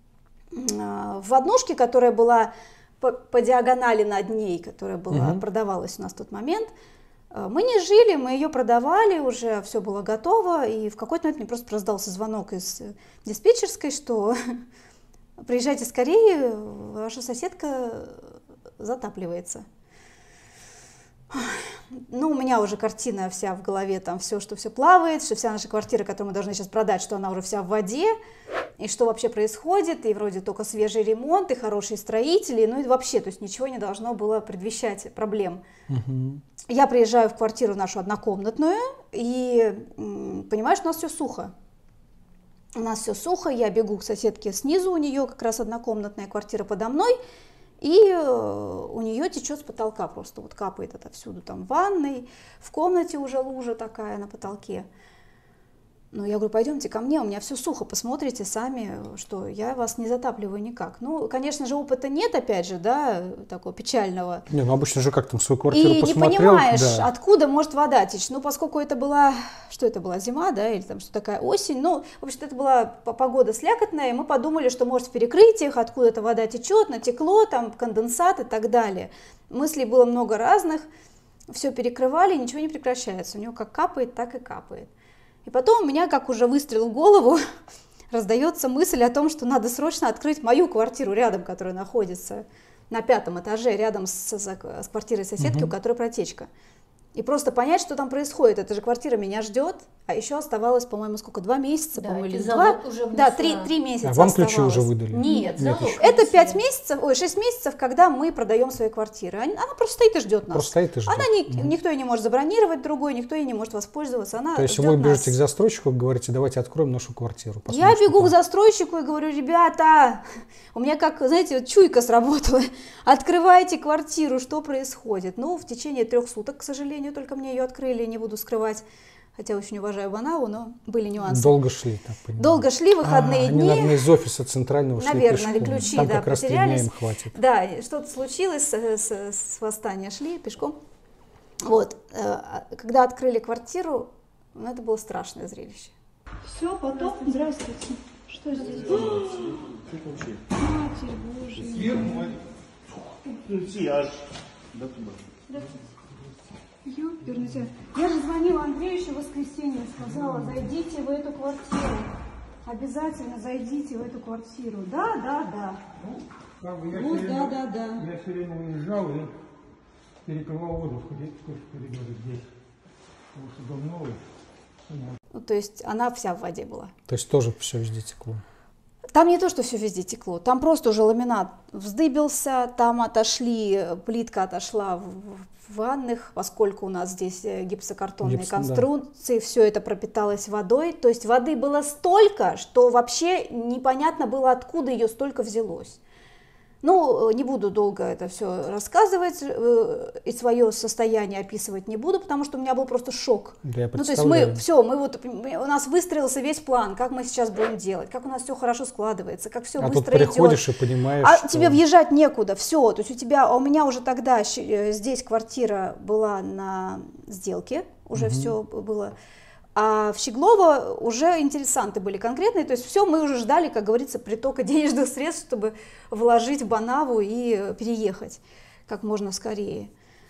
В однушке, которая была По, по диагонали над ней, которая была, угу. продавалась у нас в тот момент. Мы не жили, мы ее продавали, уже все было готово, и в какой-то момент мне просто раздался звонок из диспетчерской, что приезжайте скорее, ваша соседка затапливается. Ну, у меня уже картина вся в голове, там все, что все плавает, что вся наша квартира, которую мы должны сейчас продать, что она уже вся в воде, и что вообще происходит, и вроде только свежий ремонт, и хорошие строители, ну и вообще, то есть ничего не должно было предвещать проблем. Угу. Я приезжаю в квартиру нашу однокомнатную, и понимаешь, у нас все сухо. У нас все сухо, я бегу к соседке снизу, у нее как раз однокомнатная квартира подо мной, и у нее течет с потолка просто, вот капает это всюду, там в ванной, в комнате уже лужа такая на потолке. Ну, я говорю, пойдемте ко мне, у меня все сухо, посмотрите сами, что я вас не затапливаю никак. Ну, конечно же, опыта нет, опять же, да, такого печального. Не, ну обычно же как там свою квартиру и посмотрел. И не понимаешь, да. откуда может вода течь. Ну, поскольку это была, что это была, зима, да, или там что такая осень, ну, в общем-то, это была погода слякотная, и мы подумали, что, может, в перекрытиях, откуда эта вода течет, натекло, там, конденсат и так далее. Мыслей было много разных, все перекрывали, ничего не прекращается. У него как капает, так и капает. И потом у меня, как уже выстрел в голову, раздается мысль о том, что надо срочно открыть мою квартиру рядом, которая находится на пятом этаже, рядом с, с, с квартирой соседки, угу. у которой протечка. И просто понять, что там происходит. Эта же квартира меня ждет, а еще оставалось, по-моему, сколько, два месяца, да, по-моему, или два? Уже да, три, три месяца. А вам оставалось. Ключи уже выдали? Нет, Нет залог. Это пять месяцев, ой, шесть месяцев, когда мы продаем свои квартиры. Она просто стоит и ждет нас. Просто стоит и ждет. Она не, угу. Никто ее не может забронировать другой, никто ей не может воспользоваться. Она То есть ждет вы бежите нас. к застройщику и говорите, давайте откроем нашу квартиру. Я бегу к застройщику и говорю, ребята, у меня как, знаете, вот чуйка сработала. Открывайте квартиру, что происходит? Ну, в течение трех суток, к сожалению, только мне ее открыли, не буду скрывать. Хотя очень уважаю Банау, но были нюансы. Долго шли, так понимаю. Долго шли, выходные а, дни. Они, наверное, из офиса центрального шли Наверное, пешком. ключи, Там да, как раз три дня им хватит. Да, что-то случилось, с, с восстания шли пешком. Вот, когда открыли квартиру, ну, это было страшное зрелище. Все, потом, здравствуйте. Что здесь? Ключи. Матерь Божия. Ключи аж до туда. Ёперный. Я же звонила Андрею еще в воскресенье, сказала, зайдите в эту квартиру. Обязательно зайдите в эту квартиру. Да, да, да. Ну, как бы я ну все да, время, да, да. Я все время уезжал и перекрывал воду в коридоре здесь. Потому что дом новый. Ну, то есть она вся в воде была. То есть тоже все везде текло. Там не то, что все везде текло, там просто уже ламинат вздыбился, там отошли, плитка отошла в, в ванных, поскольку у нас здесь гипсокартонные Гипс, конструкции, да. Все это пропиталось водой, то есть воды было столько, что вообще непонятно было, откуда ее столько взялось. Ну, не буду долго это все рассказывать, и свое состояние описывать не буду, потому что у меня был просто шок. Да, я ну, то есть мы, все, мы вот, у нас выстроился весь план, как мы сейчас будем делать, как у нас все хорошо складывается, как все а быстро тут приходишь идет. И понимаешь, а что... тебе въезжать некуда, все, то есть у тебя, а у меня уже тогда здесь квартира была на сделке, уже угу. все было. А в Щеглово уже интересанты были конкретные, то есть все, мы уже ждали, как говорится, притока денежных средств, чтобы вложить в Банаву и переехать как можно скорее.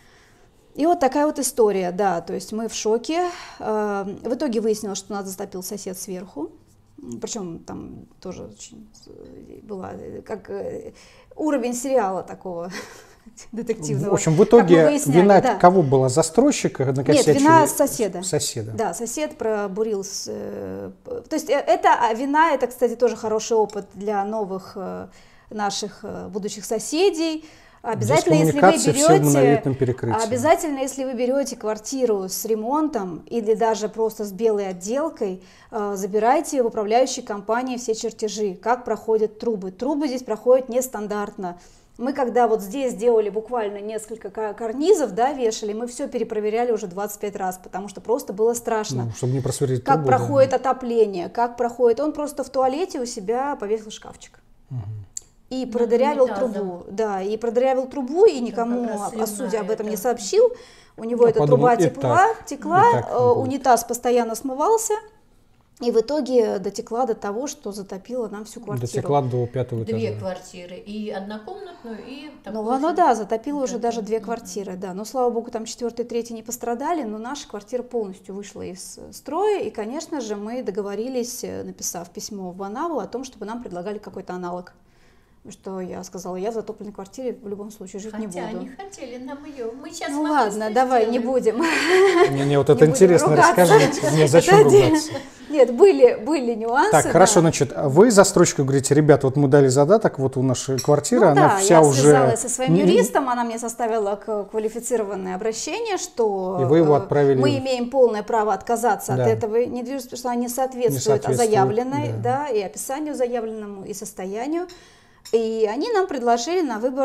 И вот такая вот история, да, то есть мы в шоке. В итоге выяснилось, что нас затопил сосед сверху, причем там тоже очень была, как уровень сериала такого. Детективного. В общем, в итоге вина да. кого была? Застройщика? Нет, вина соседа. Соседа. Да, сосед пробурил. С, э, то есть это вина, это, кстати, тоже хороший опыт для новых э, наших э, будущих соседей. Обязательно, если вы берете, обязательно, если вы берете квартиру с ремонтом или даже просто с белой отделкой, э, забирайте в управляющей компании все чертежи, как проходят трубы. Трубы здесь проходят нестандартно. Мы когда вот здесь делали буквально несколько карнизов, да, вешали, мы все перепроверяли уже двадцать пять раз, потому что просто было страшно. Ну, чтобы не просверлить как трубу, проходит да. отопление, как проходит. Он просто в туалете у себя повесил шкафчик. Угу. И продырявил трубу. Да, и продырявил трубу, и никому о суде об этом это. не сообщил. У него Я эта подумал, труба текла, так, текла, унитаз постоянно смывался. И в итоге дотекла до того, что затопило нам всю квартиру. Дотекла до пятого этажа. Две квартиры, и однокомнатную, и... Ну, оно, да, затопило уже даже две квартиры, да. Но, слава богу, там четвертый и третий не пострадали, но наша квартира полностью вышла из строя. И, конечно же, мы договорились, написав письмо в Банаву, о том, чтобы нам предлагали какой-то аналог. Что я сказала, я в затопленной квартире в любом случае жить Хотя не буду. Хотя они хотели нам ее. Мы сейчас ну ладно, давай, не будем. Не-не, вот это интересно, расскажите. Мне зачем ругаться? Нет, были, были нюансы. Так, хорошо, значит, вы застройщику говорите, ребят, вот мы дали задаток, вот у нашей квартиры, она да, вся я уже... связалась со своим юристом, она мне составила квалифицированное обращение, что и вы его отправили... мы имеем полное право отказаться да. от этого недвижимости, потому что она не соответствует, не соответствует заявленной, да. Да, и описанию заявленному, и состоянию. И они нам предложили на выбор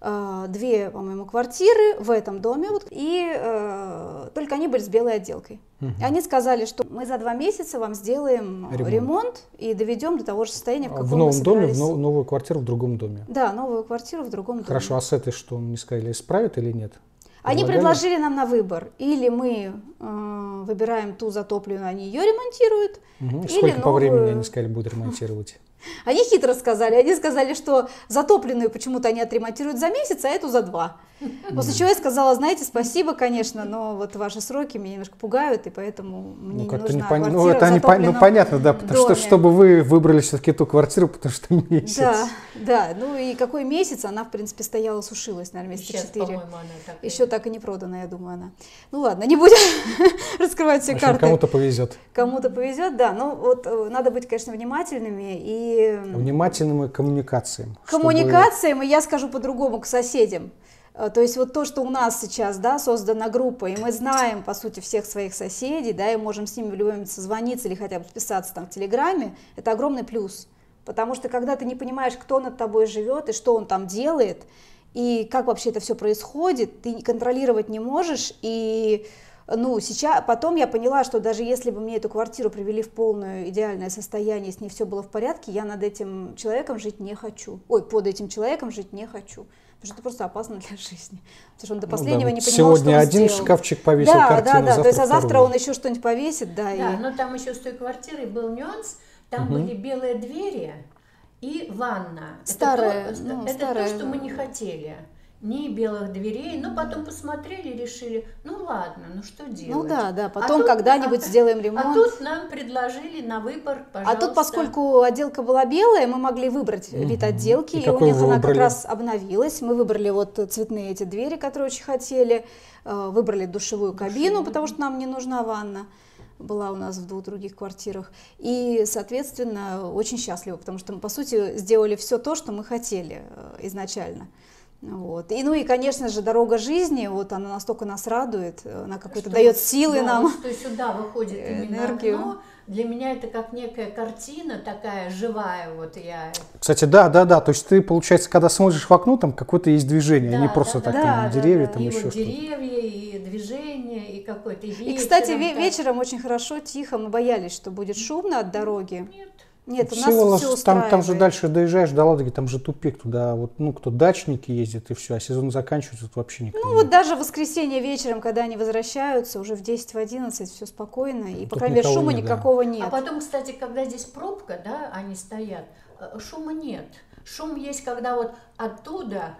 э, две, по-моему, квартиры в этом доме, вот, и э, только они были с белой отделкой. Угу. Они сказали, что мы за два месяца вам сделаем ремонт, ремонт и доведем до того же состояния, в каком в новом мы собирались. доме, в новую квартиру в другом доме. Да, новую квартиру в другом доме. Хорошо, а с этой что, не сказали, исправят или нет? Они предложили нам на выбор, или мы э, выбираем ту затопленную, они ее ремонтируют, угу. или Сколько новую... по времени они сказали, будут ремонтировать? Они хитро сказали, они сказали, что затопленную почему-то они отремонтируют за месяц, а эту за два. После чего я сказала, знаете, спасибо, конечно, но вот ваши сроки меня немножко пугают, и поэтому мне ну, не нужна не квартира ну, это в не затопленном ну, понятно, да, потому доме. что, чтобы вы выбрали все-таки ту квартиру, потому что месяц. Да, да, ну и какой месяц, она, в принципе, стояла, сушилась, наверное, месяца четыре. Еще так и не продана, я думаю, она. Ну ладно, не будем раскрывать все карты. Кому-то повезет. Кому-то повезет, да, ну вот надо быть, конечно, внимательными и... Внимательными к коммуникациям. Коммуникациям, чтобы... и я скажу по-другому, к соседям. То есть вот то, что у нас сейчас, да, создана группа, и мы знаем, по сути, всех своих соседей, да, и можем с ними в любой момент созвониться или хотя бы списаться там в Телеграме, это огромный плюс. Потому что когда ты не понимаешь, кто над тобой живет и что он там делает, и как вообще это все происходит, ты контролировать не можешь, и... Ну, сейчас, потом я поняла, что даже если бы мне эту квартиру привели в полное идеальное состояние, с ней все было в порядке, я над этим человеком жить не хочу. Ой, под этим человеком жить не хочу. Потому что это просто опасно для жизни. Потому что он до последнего ну, да, не понимал, сегодня что он один сделал. Шкафчик повесил да, картину, да, да, завтра то есть а завтра второй. Он еще что-нибудь повесит, да. Да, и... но там еще с той квартирой был нюанс, там угу. были белые двери и ванна. Старая, это, то, ну, это старая... то, что мы не хотели. Ни белых дверей, но потом посмотрели и решили, ну ладно, ну что делать. Ну да, да, потом а когда-нибудь тут, сделаем ремонт. А тут нам предложили на выбор, пожалуйста. А тут, поскольку отделка была белая, мы могли выбрать угу. вид отделки, и, и у них она выбрали? Как раз обновилась. Мы выбрали вот цветные эти двери, которые очень хотели, выбрали душевую кабину, душевую. Потому что нам не нужна ванна. Была у нас в двух других квартирах. И, соответственно, очень счастливы, потому что мы, по сути, сделали все то, что мы хотели изначально. Вот. И, ну и, конечно же, дорога жизни, вот она настолько нас радует, она какой-то дает силы да, нам. Что сюда выходит именно энергию. Окно, для меня это как некая картина такая живая, вот я. Кстати, да, да, да, то есть ты, получается, когда смотришь в окно, там какое-то есть движение, да, а не просто да, так да, там да, деревья, да, там и еще вот что-то. деревья, и движение, и какой-то вечер. И, кстати, ве- так. вечером очень хорошо, тихо, мы боялись, что будет шумно от дороги. Нет. Нет, у Всего нас все там, там же устраивает. дальше доезжаешь до Ладоги, там же тупик туда, вот, ну, кто дачники ездит и все, а сезон заканчивается, тут вообще никто Ну нет. вот даже в воскресенье вечером, когда они возвращаются, уже в десять, в одиннадцать, все спокойно, и, по Тут крайней мере, никого шума нет, да. никакого нет. А потом, кстати, когда здесь пробка, да, они стоят, шума нет. Шум есть, когда вот оттуда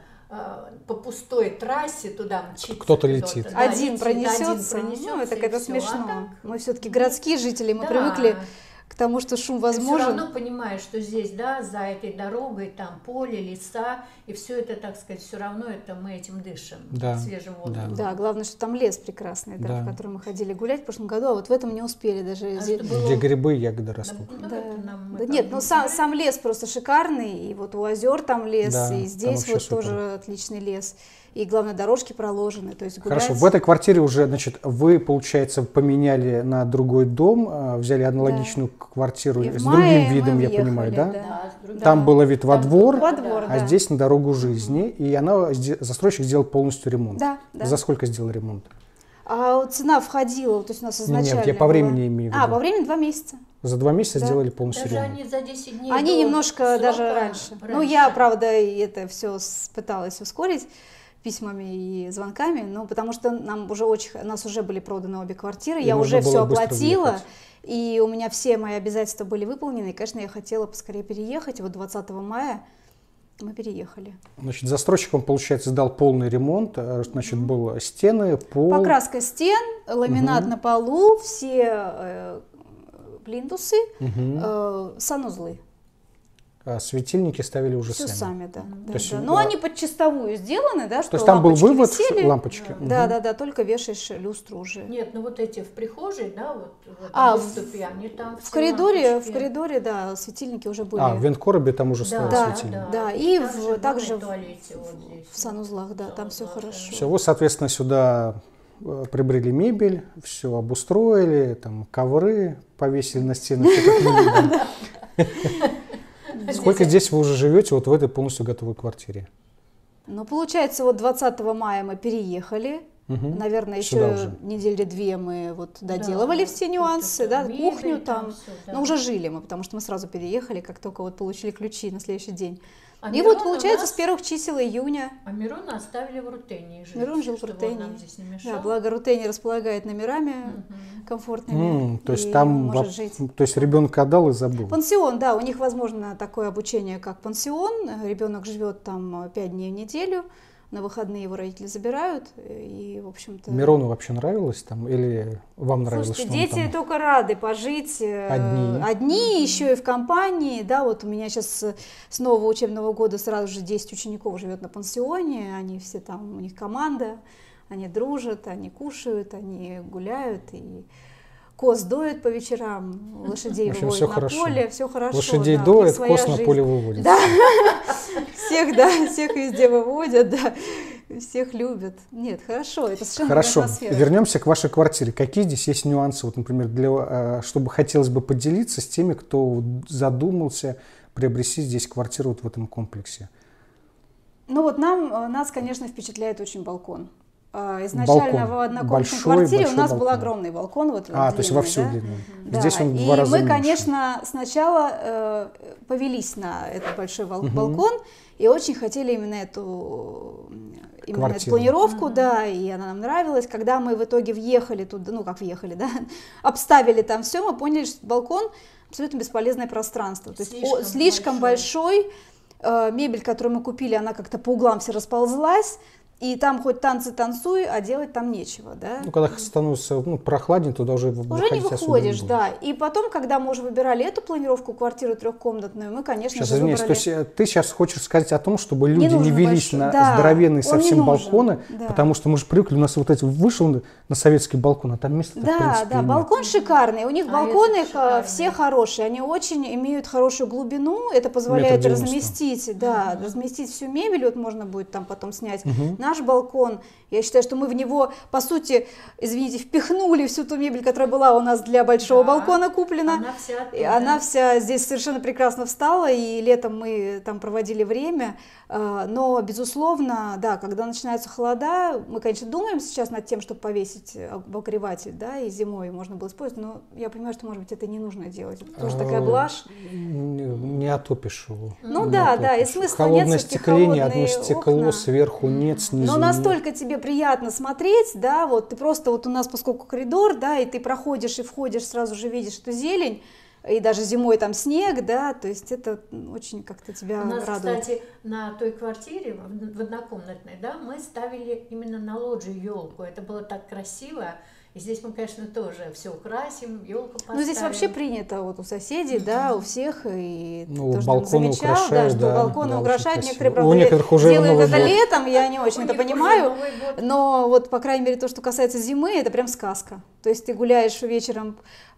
по пустой трассе туда мчится. Кто-то летит. Да, один, летит пронесется, один пронесется, ну это как-то смешно. А так... Мы все-таки городские жители, мы да. привыкли к тому, что шум возможен. Ты все равно понимаешь, что здесь, да, за этой дорогой, там поле, леса, и все это, так сказать, все равно это мы этим дышим, да. свежим воздухом. Да. да, главное, что там лес прекрасный, да, да. в который мы ходили гулять в прошлом году, а вот в этом не успели даже. А здесь... было... Где грибы и ягоды растут. Да, да. нам, да нет, ну сам, сам лес просто шикарный, и вот у озер там лес, да, и здесь вот супер. тоже отличный лес. И, главное, дорожки проложены, то есть гулять... Хорошо, в этой квартире уже, значит, вы, получается, поменяли на другой дом, взяли аналогичную да. квартиру и с другим видом, я въехали, понимаю, да? да? да Там да. было вид во двор, во двор а да. здесь на дорогу жизни, и она, застройщик сделал полностью ремонт. Да, да. За сколько сделал ремонт? А цена входила, то есть у нас изначально... Нет, я по времени имею в виду. А, по времени два месяца. За два месяца да. сделали полностью даже ремонт. Они за десять дней Они немножко срока даже раньше. раньше. Ну, я, правда, это все пыталась ускорить письмами и звонками, ну, потому что нам уже очень, у нас уже были проданы обе квартиры, и я уже все оплатила, въехать. И у меня все мои обязательства были выполнены, и, конечно, я хотела поскорее переехать, и вот двадцатого мая мы переехали. Значит, застройщик, он, получается, сдал полный ремонт, значит, mm-hmm. было стены, пол... Покраска стен, ламинат mm-hmm. на полу, все э, плинтусы, mm-hmm. э, санузлы. А светильники ставили уже Все сами. сами, да. да, есть, да. да. Но они под чистовую сделаны, да, что то есть там был вывод висели. лампочки? Да, угу. да, да, только вешаешь люстру уже. Нет, ну вот эти в прихожей, да, вот в а, выступе, они там в коридоре, лампочки. в коридоре, да, светильники уже были. А, в вент-коробе там уже да, стоял да, светильник. Да, да, и также, в, также в, туалете, вот здесь, в санузлах, да, в там все санузлах, хорошо. Все, вы, соответственно, сюда прибрали мебель, все обустроили, там ковры повесили на стены, все как мы любим. Сколько здесь вы уже живете вот в этой полностью готовой квартире? Ну, получается, вот двадцатого мая мы переехали. Угу. Наверное, Сюда еще уже. недели две мы вот доделывали да, все нюансы, да, мебель, кухню там там. всё, да. Но уже жили мы, потому что мы сразу переехали, как только вот получили ключи на следующий день. А И Мирон вот, у получается, нас- с первых чисел июня А Мирона оставили в Рутении жить. Мирон жил в чтобы он Рутении. нам здесь не мешал. Да, благо Рутени располагает номерами Мгм. комфортными. М, то есть и там, он может во- жить. то есть ребенка отдал и забыл. Пансион, да, у них возможно такое обучение, как пансион. Ребенок живет там пять дней в неделю, на выходные его родители забирают, и, в общем-то... Мирону вообще нравилось там или вам нравилось, Слушайте, что он дети там? только рады пожить э, Одни. одни, еще и в компании, да, вот у меня сейчас с нового учебного года сразу же десять учеников живет на пансионе, они все там, у них команда, они дружат, они кушают, они гуляют, и коз доят по вечерам, лошадей В общем, выводят всё на хорошо. поле, все хорошо. Лошадей да, у них доят, своя коз на жизнь. поле выводят. Да, всех, да, всех везде выводят, да, всех любят. Нет, хорошо, это совершенно Хорошо, другая атмосфера. вернемся к вашей квартире. Какие здесь есть нюансы, вот, например, для, э, чтобы хотелось бы поделиться с теми, кто задумался приобрести здесь квартиру вот в этом комплексе? Ну вот нам, э, нас, конечно, впечатляет очень балкон. А, Изначально Балкон. в однокомнатной Большой, квартире у большой нас был балкон. огромный балкон. Вот, А, то есть во длинный, всю да? длину. Да, Здесь он в и два раза мы, меньше. конечно, сначала э, повелись на этот большой вал- Мгм. балкон и очень хотели именно эту, именно эту Квартиру. планировку, Мгм. да, и она нам нравилась. Когда мы в итоге въехали туда, ну как въехали, да, обставили там все, мы поняли, что балкон абсолютно бесполезное пространство. То есть Слишком о- слишком большой, э, мебель, которую мы купили, она как-то по углам все расползлась. И там хоть танцы танцуй, а делать там нечего, да? Ну, когда становится ну, прохладнее, туда уже Уже не выходить особо выходишь, будет. да. И потом, когда мы уже выбирали эту планировку, квартиру трехкомнатную, мы, конечно Сейчас, же, извиняюсь, выбрали... то есть э, ты сейчас хочешь сказать о том, чтобы Не люди не, нужен велись большой- на да, здоровенные он не совсем нужен, балконы, да. потому что мы же привыкли, у нас вот эти вышел на, на советский балкон, а там места в Да, принципе да, нет. балкон шикарный. У них А балконы этот э, шикарный. все хорошие, они очень имеют хорошую глубину, это позволяет девяносто. разместить, да, разместить всю мебель, вот можно будет там потом снять. Мгм. Наш балкон, я считаю, что мы в него, по сути, извините, впихнули всю ту мебель, которая была у нас для большого Да, балкона куплена. Она вся И оттуда. она вся здесь совершенно прекрасно встала, и летом мы там проводили время, э, но, безусловно, да, когда начинаются холода, мы, конечно, думаем сейчас над тем, чтобы повесить обогреватель, да, и зимой можно было использовать, но я понимаю, что, может быть, это не нужно делать, это тоже такая А, блажь. Не, не отопишь его. Ну Не да, да, и отопишь. смысла Холодное нет, всё-таки стекление, одно холодные стекло окна. сверху нет, снизу Но нет. настолько тебе приятно смотреть, да, вот ты просто, вот у нас, поскольку коридор, да, и ты проходишь и входишь, сразу же видишь эту зелень, и даже зимой там снег, да, то есть это очень как-то тебя У нас, радует. кстати, на той квартире, в в однокомнатной, да, мы ставили именно на лоджию елку. Это было так красиво. И здесь мы, конечно, тоже все украсим, елку поставим. Ну, здесь вообще принято вот у соседей, да, у всех, и ты Ну, тоже балконы замечал, да, украшают, что да, балконы да, очень украшают, красиво. некоторые, У правда, некоторых уже в делают Новый это год. летом, я не очень У это них уже понимаю, Новый год. но вот, по крайней мере, то, что касается зимы, это прям сказка. То есть ты гуляешь вечером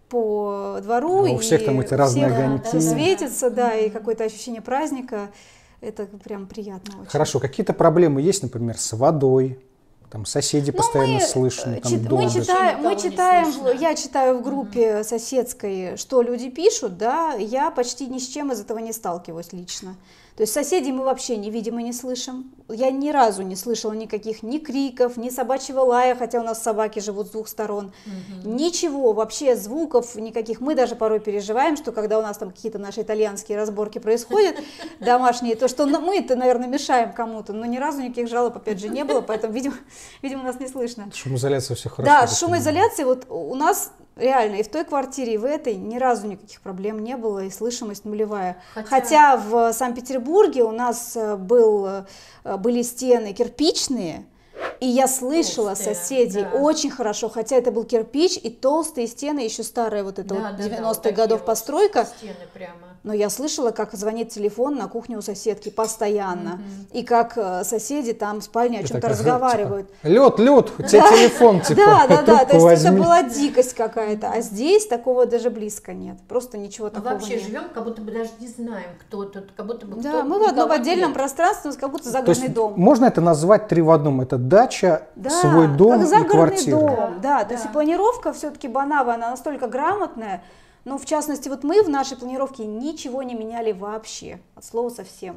по двору, Да, у и всех там эти разные всех огоньки. всё светится, да, и какое-то ощущение праздника, это прям приятно очень. Хорошо, какие-то проблемы есть, например, с водой? Там соседи Ну, постоянно мы, слышны, э, там чит- дом мы дышит. читаем, мы Никого не читаем, в- слышно. я читаю в группе соседской, что люди пишут, да, я почти ни с чем из этого не сталкиваюсь лично. То есть соседей мы вообще не видим и не слышим. Я ни разу не слышала никаких ни криков, ни собачьего лая, хотя у нас собаки живут с двух сторон. Ничего, вообще звуков никаких. Мы даже порой переживаем, что когда у нас там какие-то наши итальянские разборки происходят, домашние, то что ну, мы-то, наверное, мешаем кому-то, но ни разу никаких жалоб, опять же, не было, поэтому, видимо, видимо нас не слышно. Шумоизоляция все хорошо. Да, я с понимаю. шумоизоляцией вот у нас реально и в той квартире, и в этой ни разу никаких проблем не было, и слышимость нулевая. Хотя- Хотя в Санкт-Петербурге у нас э, был, э, были стены кирпичные, и я слышала Толстые, соседей да. очень хорошо, хотя это был кирпич и толстые стены, еще старая вот эта Да, вот да, да, вот девяностых такие годов вот постройка. Стены прямо. Но я слышала, как звонит телефон на кухню у соседки постоянно, и как э, соседи там в спальне о И чем-то так, ага, разговаривают. Типа, лед, лед, у тебя телефон, типа, Да, да, да, трубку то есть возьми. это была дикость какая-то, а здесь такого даже близко нет, просто ничего Мы такого вообще нет. живем, как будто бы даже не знаем, кто тут, как будто бы Да, кто мы в одном никого отдельном нет. пространстве, у нас как будто То загородный есть дом. можно это назвать три в одном? Это дача, Да, свой дом как и загородный квартира. дом, Да, да, то есть да. и планировка все-таки Банава, она настолько грамотная, но в частности вот мы в нашей планировке ничего не меняли вообще, от слова совсем.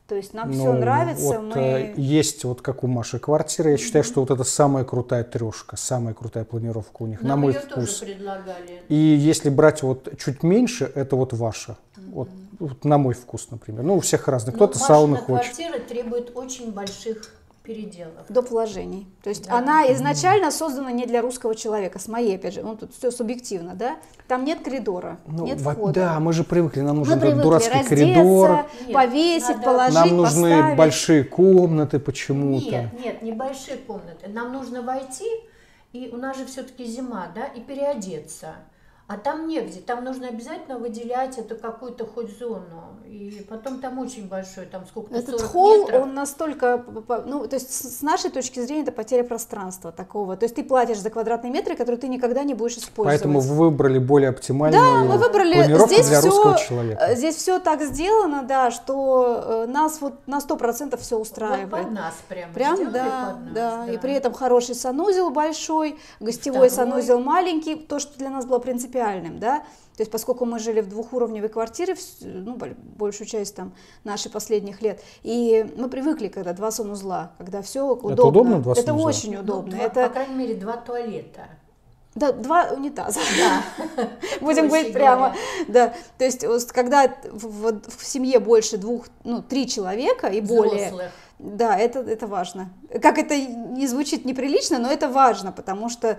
То есть нам Ну, все нравится, вот, мы... э, есть вот как у Маши квартира, я считаю, что вот это самая крутая трешка, самая крутая планировка у них, на Нам мой ее вкус. тоже предлагали. И если брать вот чуть меньше, это вот ваша, вот, вот на мой вкус, например. Ну, у всех разных, Но кто-то сауну Машина хочет. квартира требует очень больших переделов. Доп. Вложений. То есть Да. она изначально создана не для русского человека, с моей, опять же, ну тут все субъективно, да? Там нет коридора, Ну, нет во- входа. да, мы же привыкли, нам нужен Мы этот привыкли дурацкий раздеться, коридор, Нет, повесить, надо- положить, нам нужны поставить. большие комнаты почему-то. Нет, нет, небольшие комнаты. Нам нужно войти, и у нас же все-таки зима, да, и переодеться. А там негде, там нужно обязательно выделять эту какую-то хоть зону. И потом там очень большой, там сколько-то Этот сорок холл, метров. он настолько, ну, то есть с с нашей точки зрения это потеря пространства такого. То есть ты платишь за квадратные метры, которые ты никогда не будешь использовать. Поэтому вы выбрали более оптимальную Да, мы выбрали планировку здесь для все, русского человека. здесь все так сделано, да, что э, нас вот на сто процентов все Вот устраивает. под нас прямо Прям, сделали да, под нас, да, и при этом хороший санузел большой, гостевой Второй. санузел маленький, то, что для нас было принципиальным, да. То есть, поскольку мы жили в двухуровневой квартире, вс- ну, боль- большую часть там наших последних лет, и мы привыкли, когда два санузла, когда все удобно. удобно, два Это санузла? очень Ну, удобно. два- Это По крайней мере, два туалета. да, два унитаза. Да. Будем Проще говорить прямо, говоря. да. То есть, вот когда в, в- в семье больше двух, ну, три человека и более, Взрослых. да, это, это важно. Как это не звучит неприлично, но это важно, потому что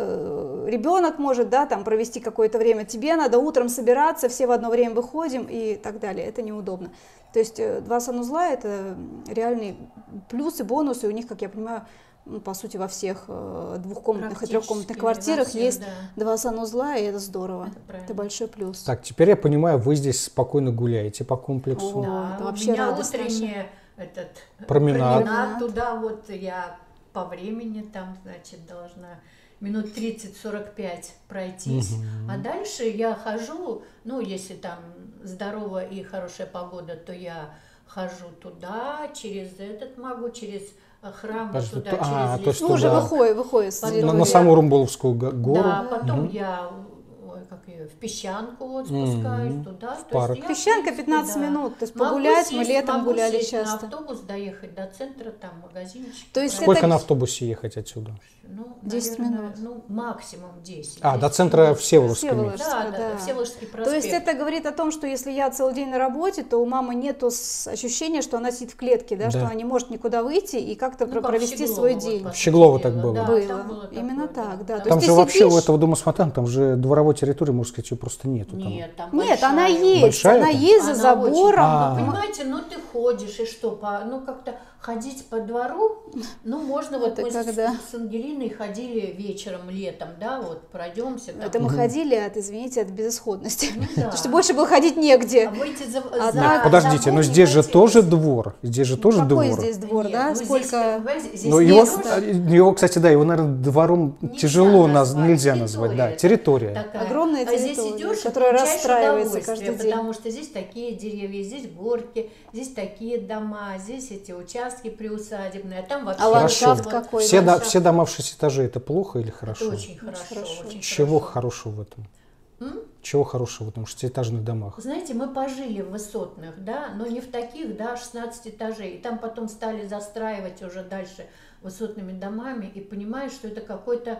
э, ребенок может, да, там провести какое-то время, тебе надо утром собираться, все в одно время выходим и так далее, это неудобно. То есть э, два санузла – это реальный плюс и бонус, и у них, как я понимаю, ну, по сути, во всех э, двухкомнатных и трехкомнатных Практически квартирах во всех, есть да. два санузла, и это здорово. Это правильно. Это большой плюс. Так, теперь я понимаю, вы здесь спокойно гуляете по комплексу. О, Да, это у вообще меня радость утренний этот Променад. променад туда вот я по времени там, значит, должна минут тридцать-сорок пять пройтись. Мгм. А дальше я хожу, ну, если там здоровая и хорошая погода, то я хожу туда, через этот могу, через э, храм, вот Подожди, туда, то- а, через то есть Ну, уже туда. выходит, выходит с Потом На, территории. на саму Румболовскую го- гору. Да, потом Мгм. я ой, как ее, в Песчанку вот Мгм. спускаюсь туда. В То есть парк. я, в Песчанка принципе, пятнадцать да. минут, то есть Могу погулять, мы сесть, летом могу гуляли сесть часто. на автобус, доехать до центра, там магазинчик. То есть Сколько это- на автобусе ехать отсюда? Ну, десять наверное, минут. Ну, максимум десять. А, до десять центра минут. Всеволожска. Всеволожска. имеется. Да, да, да. да, Всеволожский То проспект. есть это говорит о том, что если я целый день на работе, то у мамы нет ощущения, что она сидит в клетке, да, Да. что она не может никуда выйти и как-то Ну, как провести в Щеглово, свой вот, день. по В Щеглово сути так дела. было. Да, Было. там было Именно такое, так, да. То Там есть же ты вообще у сидишь- этого дома Смотан, там же дворовой территории, можно сказать, ее просто нету. Там. Нет, там Нет, большая. она есть, Большая она там? есть за Она очень- забором. А. Ну, понимаете, ну ты ходишь, и что, по, ну как-то ходить по двору, ну можно, вот Это мы с- когда? с, Ангелиной ходили вечером, летом, да, вот пройдемся. там. Это мы ходили от, извините, от безысходности. Ну, да. Потому что больше было ходить негде. А выйти за, А за так- Подождите, забор но не здесь же хотелось. тоже двор. Здесь же тоже Какой двор. здесь двор, Нет, да? ну, здесь, Сколько... понимаете, здесь Но его, место. его, кстати, да, его, наверное, двором Нельзя тяжело наз- назвать, нельзя назвать. Да, территория территория. такая. Огромная А здесь территория, идешь, и которая получаешь расстраивается удовольствие, каждый день. потому что здесь такие деревья, здесь горки, здесь такие дома, здесь эти участки приусадебные, а там вообще А ландшафт вот- какой, Все, да? до- ландшафт. все дома в шесть этажей это плохо или хорошо? Это очень хорошо, хорошо. очень Чего хорошо. хорошего в этом? М? Чего хорошего в этом шестиэтажных домах? Знаете, мы пожили в высотных, да, но не в таких, да, шестнадцать этажей. И там потом стали застраивать уже дальше высотными домами, и понимаешь, что это какой-то...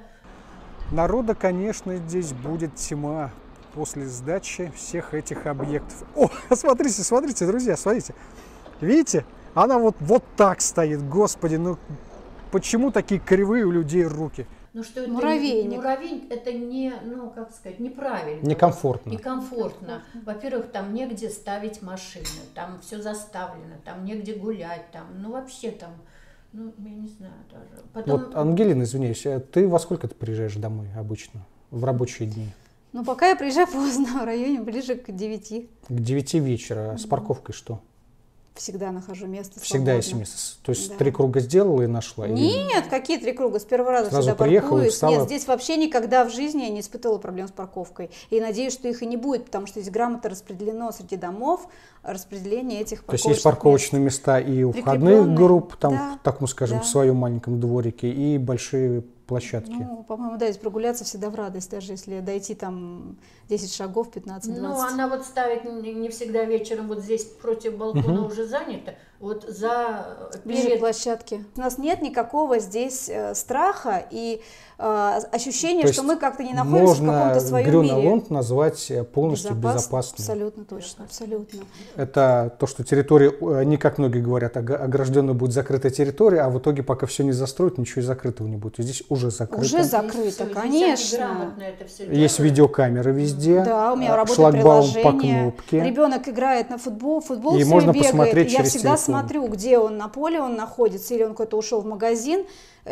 Народа, конечно, здесь будет тьма после сдачи всех этих объектов. О, смотрите, смотрите, друзья, смотрите. Видите? Она вот, вот так стоит. Господи, ну почему такие кривые у людей руки? Ну что это Муравейник. не- муравейник, это не, ну как сказать, неправильно. Некомфортно. Некомфортно. Во-первых, там негде ставить машины, там все заставлено, там негде гулять, там, ну вообще там, ну я не знаю даже. Потом, Вот, Ангелина, извиняюсь, а ты во сколько ты приезжаешь домой обычно? В рабочие дни? Ну, пока я приезжаю поздно, в районе ближе к девяти. К девяти вечера. С парковкой что? Всегда нахожу место Всегда есть свободное. место. То есть Да. три круга сделала и нашла? Или- Нет, какие три круга? С первого раза Сразу всегда приехала и паркуюсь. встала? Нет, здесь вообще никогда в жизни я не испытывала проблем с парковкой. И надеюсь, что их и не будет, потому что здесь грамотно распределено среди домов распределение этих То есть парковочных есть парковочные мест. места и у входных Прикрепленные, групп, там, да, в таком, скажем, да. в своем маленьком дворике, и большие площадки. Ну, по-моему, да, здесь прогуляться всегда в радость, даже если дойти там десять шагов, пятнадцать-двадцать. ну она вот ставит не, не всегда вечером, вот здесь против балкона Мгм. уже занято, вот за ближе перед... к площадке. У нас нет никакого здесь э, страха и э, ощущения, То что есть мы как-то не находимся в каком-то своем мире. можно Грюна-Лунд назвать полностью Безопасно, безопасной. абсолютно точно, абсолютно. Это то, что территория, не как многие говорят, огражденная будет закрытая территория, а в итоге, пока все не застроят, ничего и закрытого не будет. И здесь уже закрыто. Уже закрыто, конечно. Это все Есть видеокамеры везде. Да, у меня работает шлагбаум по приложение. кнопке. Ребенок играет на футбол, футбол И все можно бегает. посмотреть Я через всегда телефон. смотрю, где он на поле он находится, или он куда-то ушел в магазин,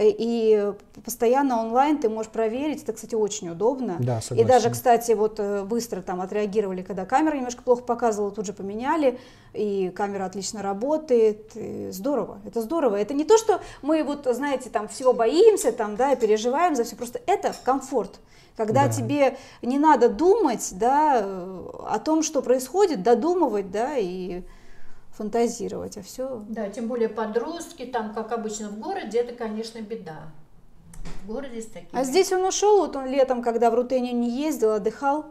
и постоянно онлайн ты можешь проверить. Это, кстати, очень удобно. Да, и согласен. даже, кстати, вот быстро там отреагировали, когда камера немножко плохо показывала, тут же поменяли, и камера отлично работает. И здорово, это здорово. Это не то, что мы вот, знаете, там всего боимся, там, да, и переживаем за все, просто это комфорт. Когда Да. тебе не надо думать, да, о том, что происходит, додумывать, да, и фантазировать, а все. Да, тем более подростки, там, как обычно в городе, это, конечно, беда. В городе с такими. А здесь он ушел, вот он летом, когда в Рутению не ездил, отдыхал,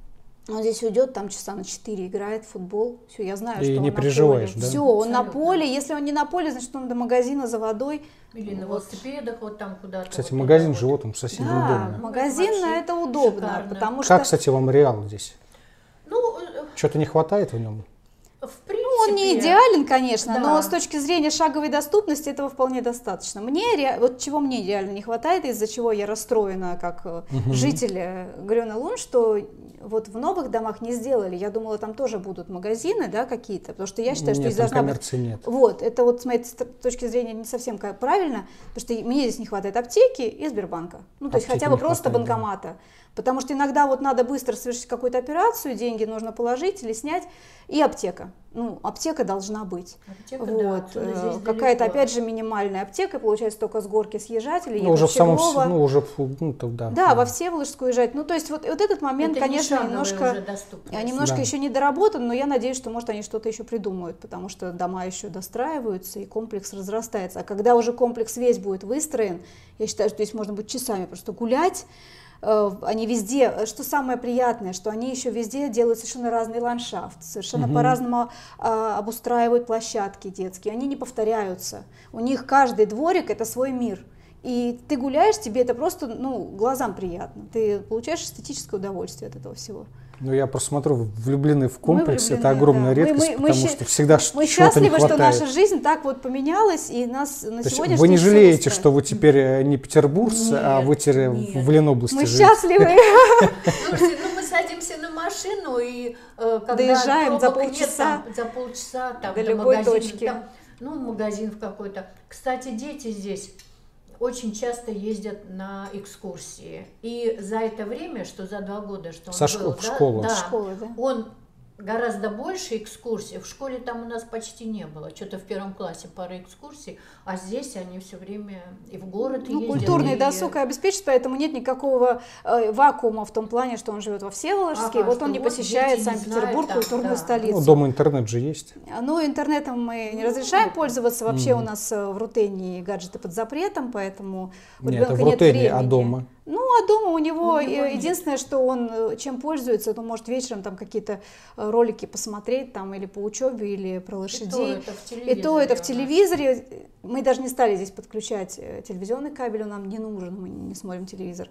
он здесь уйдет, там часа на четыре играет в футбол. Все, я знаю, И что он не на переживаешь, поле. да? Все, он на Абсолютно. поле. Если он не на поле, значит, он до магазина за водой. Или на Вот. велосипедах, вот там куда-то. Кстати, вот магазин туда же вот. вот он в соседнем Да, доме. магазин, Вообще это удобно, шикарно. потому Как, что кстати, вам Реал здесь? Ну, э, Что-то не хватает в нем? в принципе... он не идеален, конечно, Да. но с точки зрения шаговой доступности этого вполне достаточно. Мне, ре- вот чего мне реально не хватает, из-за чего я расстроена как э, житель э, Грюна-Лунд, что вот в новых домах не сделали. Я думала, там тоже будут магазины, да, какие-то, потому что я считаю, что Нет, здесь там должна быть... коммерции нет. Вот, это вот с моей ст- точки зрения не совсем ка- правильно, потому что мне здесь не хватает аптеки и Сбербанка. Ну, то есть Аптеки хотя бы не просто хватает, да. банкомата. Потому что иногда вот надо быстро совершить какую-то операцию, деньги нужно положить или снять, и аптека. Ну, аптека должна быть. Аптека, да, Вот, отсюда э, здесь какая-то, далеко. опять же, минимальная аптека, получается, только с горки съезжать или Ну, ехать уже в в самом, Щеглово. ну, уже, в- ну, тогда. Да, во Всеволожскую уезжать. Ну, то есть вот, вот этот момент, Это не конечно, шаговая немножко, уже доступность. немножко Да. еще не доработан, но я надеюсь, что, может, они что-то еще придумают, потому что дома еще достраиваются, и комплекс разрастается. А когда уже комплекс весь будет выстроен, я считаю, что здесь можно будет часами просто гулять. Э, Они везде, что самое приятное, что они еще везде делают совершенно разный ландшафт, совершенно Мгм. по-разному а, обустраивают площадки детские, они не повторяются. У них каждый дворик – это свой мир. И ты гуляешь, тебе это просто, ну, глазам приятно. Ты получаешь эстетическое удовольствие от этого всего. Ну, я просто смотрю, влюблены в комплекс, влюблены, это огромная да. Мы- редкость, мы- мы потому щи- что всегда ш- Мы чего-то не счастливы, что хватает. наша жизнь так вот поменялась, и нас на То есть сегодняшний вы не день всё жалеете, устраивает. что вы теперь э, не петербуржцы, а Нет, вы теперь нет. в Ленобласти Мы живете? счастливы. Слушайте, ну мы садимся на машину и э, когда Доезжаем за пробок нет, полчаса там, за полчаса там, до до любой магазина, точки. там, ну магазин в какой-то. Кстати, дети здесь очень часто ездят на экскурсии, и за это время, что за два года, что он Со был, школ- в да, школу. да, Школы, да. он гораздо больше экскурсий. В школе там у нас почти не было. Что-то в первом классе пара экскурсий, а здесь они все время и в город Ну, ездят. культурный и- досуг и обеспечит, поэтому нет никакого э, вакуума в том плане, что он живет во Всеволожске, Ага, вот что он не вот посещает дети не Санкт-Петербург, знают, там, культурную да. столицу. Ну, дома интернет же есть. Ну, интернетом мы не Ну, разрешаем это- пользоваться. Вообще Мгм. у нас э, в Рутении гаджеты под запретом, поэтому у Нет, ребенка это в нет Рутении, а времени. дома? Ну, а дома у него, У э, него нет. единственное, что он э, чем пользуется, это может вечером там какие-то э, ролики посмотреть там или по учебе, или про И то лошадей. это в И то это в телевизоре у нас. телевизоре. Мы даже не стали здесь подключать э, телевизионный кабель, он нам не нужен, мы не смотрим телевизор.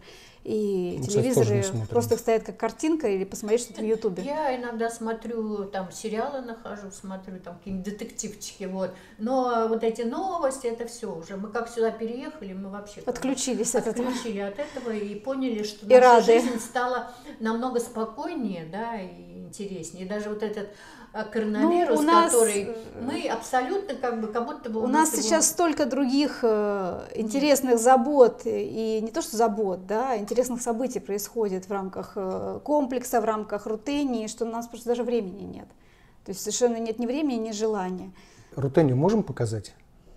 И Мы, кстати, тоже телевизоры не смотрим. просто стоят как картинка или посмотреть что-то в Ютубе. Я иногда смотрю, там сериалы нахожу, смотрю, там какие-нибудь детективчики, вот. Но вот эти новости, это все уже. Мы как сюда переехали, мы вообще Отключились от этого. отключили от этого и поняли, что И наша рады. жизнь стала намного спокойнее, да, и интереснее. И даже вот этот а, коронавирус, Ну, у нас, который э, мы абсолютно как бы, как будто бы У нас его- сейчас столько других э, интересных забот, и не то что забот, да, интересных событий происходит в рамках э, комплекса, в рамках Рутении, что у нас просто даже времени нет. То есть совершенно нет ни времени, ни желания. Рутению можем показать?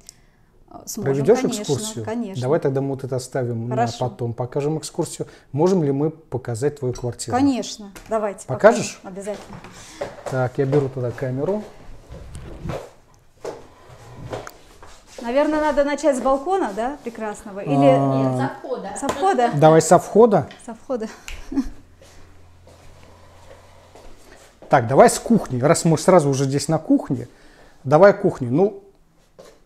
Э, Сможем, Проведешь конечно, экскурсию? Конечно. Давай тогда мы вот это оставим на Хорошо. потом. Покажем экскурсию. Можем ли мы показать твою квартиру? Конечно, давайте. Покажешь? покажем. Обязательно. Так, я беру туда камеру. Наверное, надо начать с балкона, да, прекрасного? Или А. Нет, со входа. со входа? Давай со входа. Со входа. Так, давай с кухни. Раз мы сразу уже здесь на кухне, давай кухню. Ну,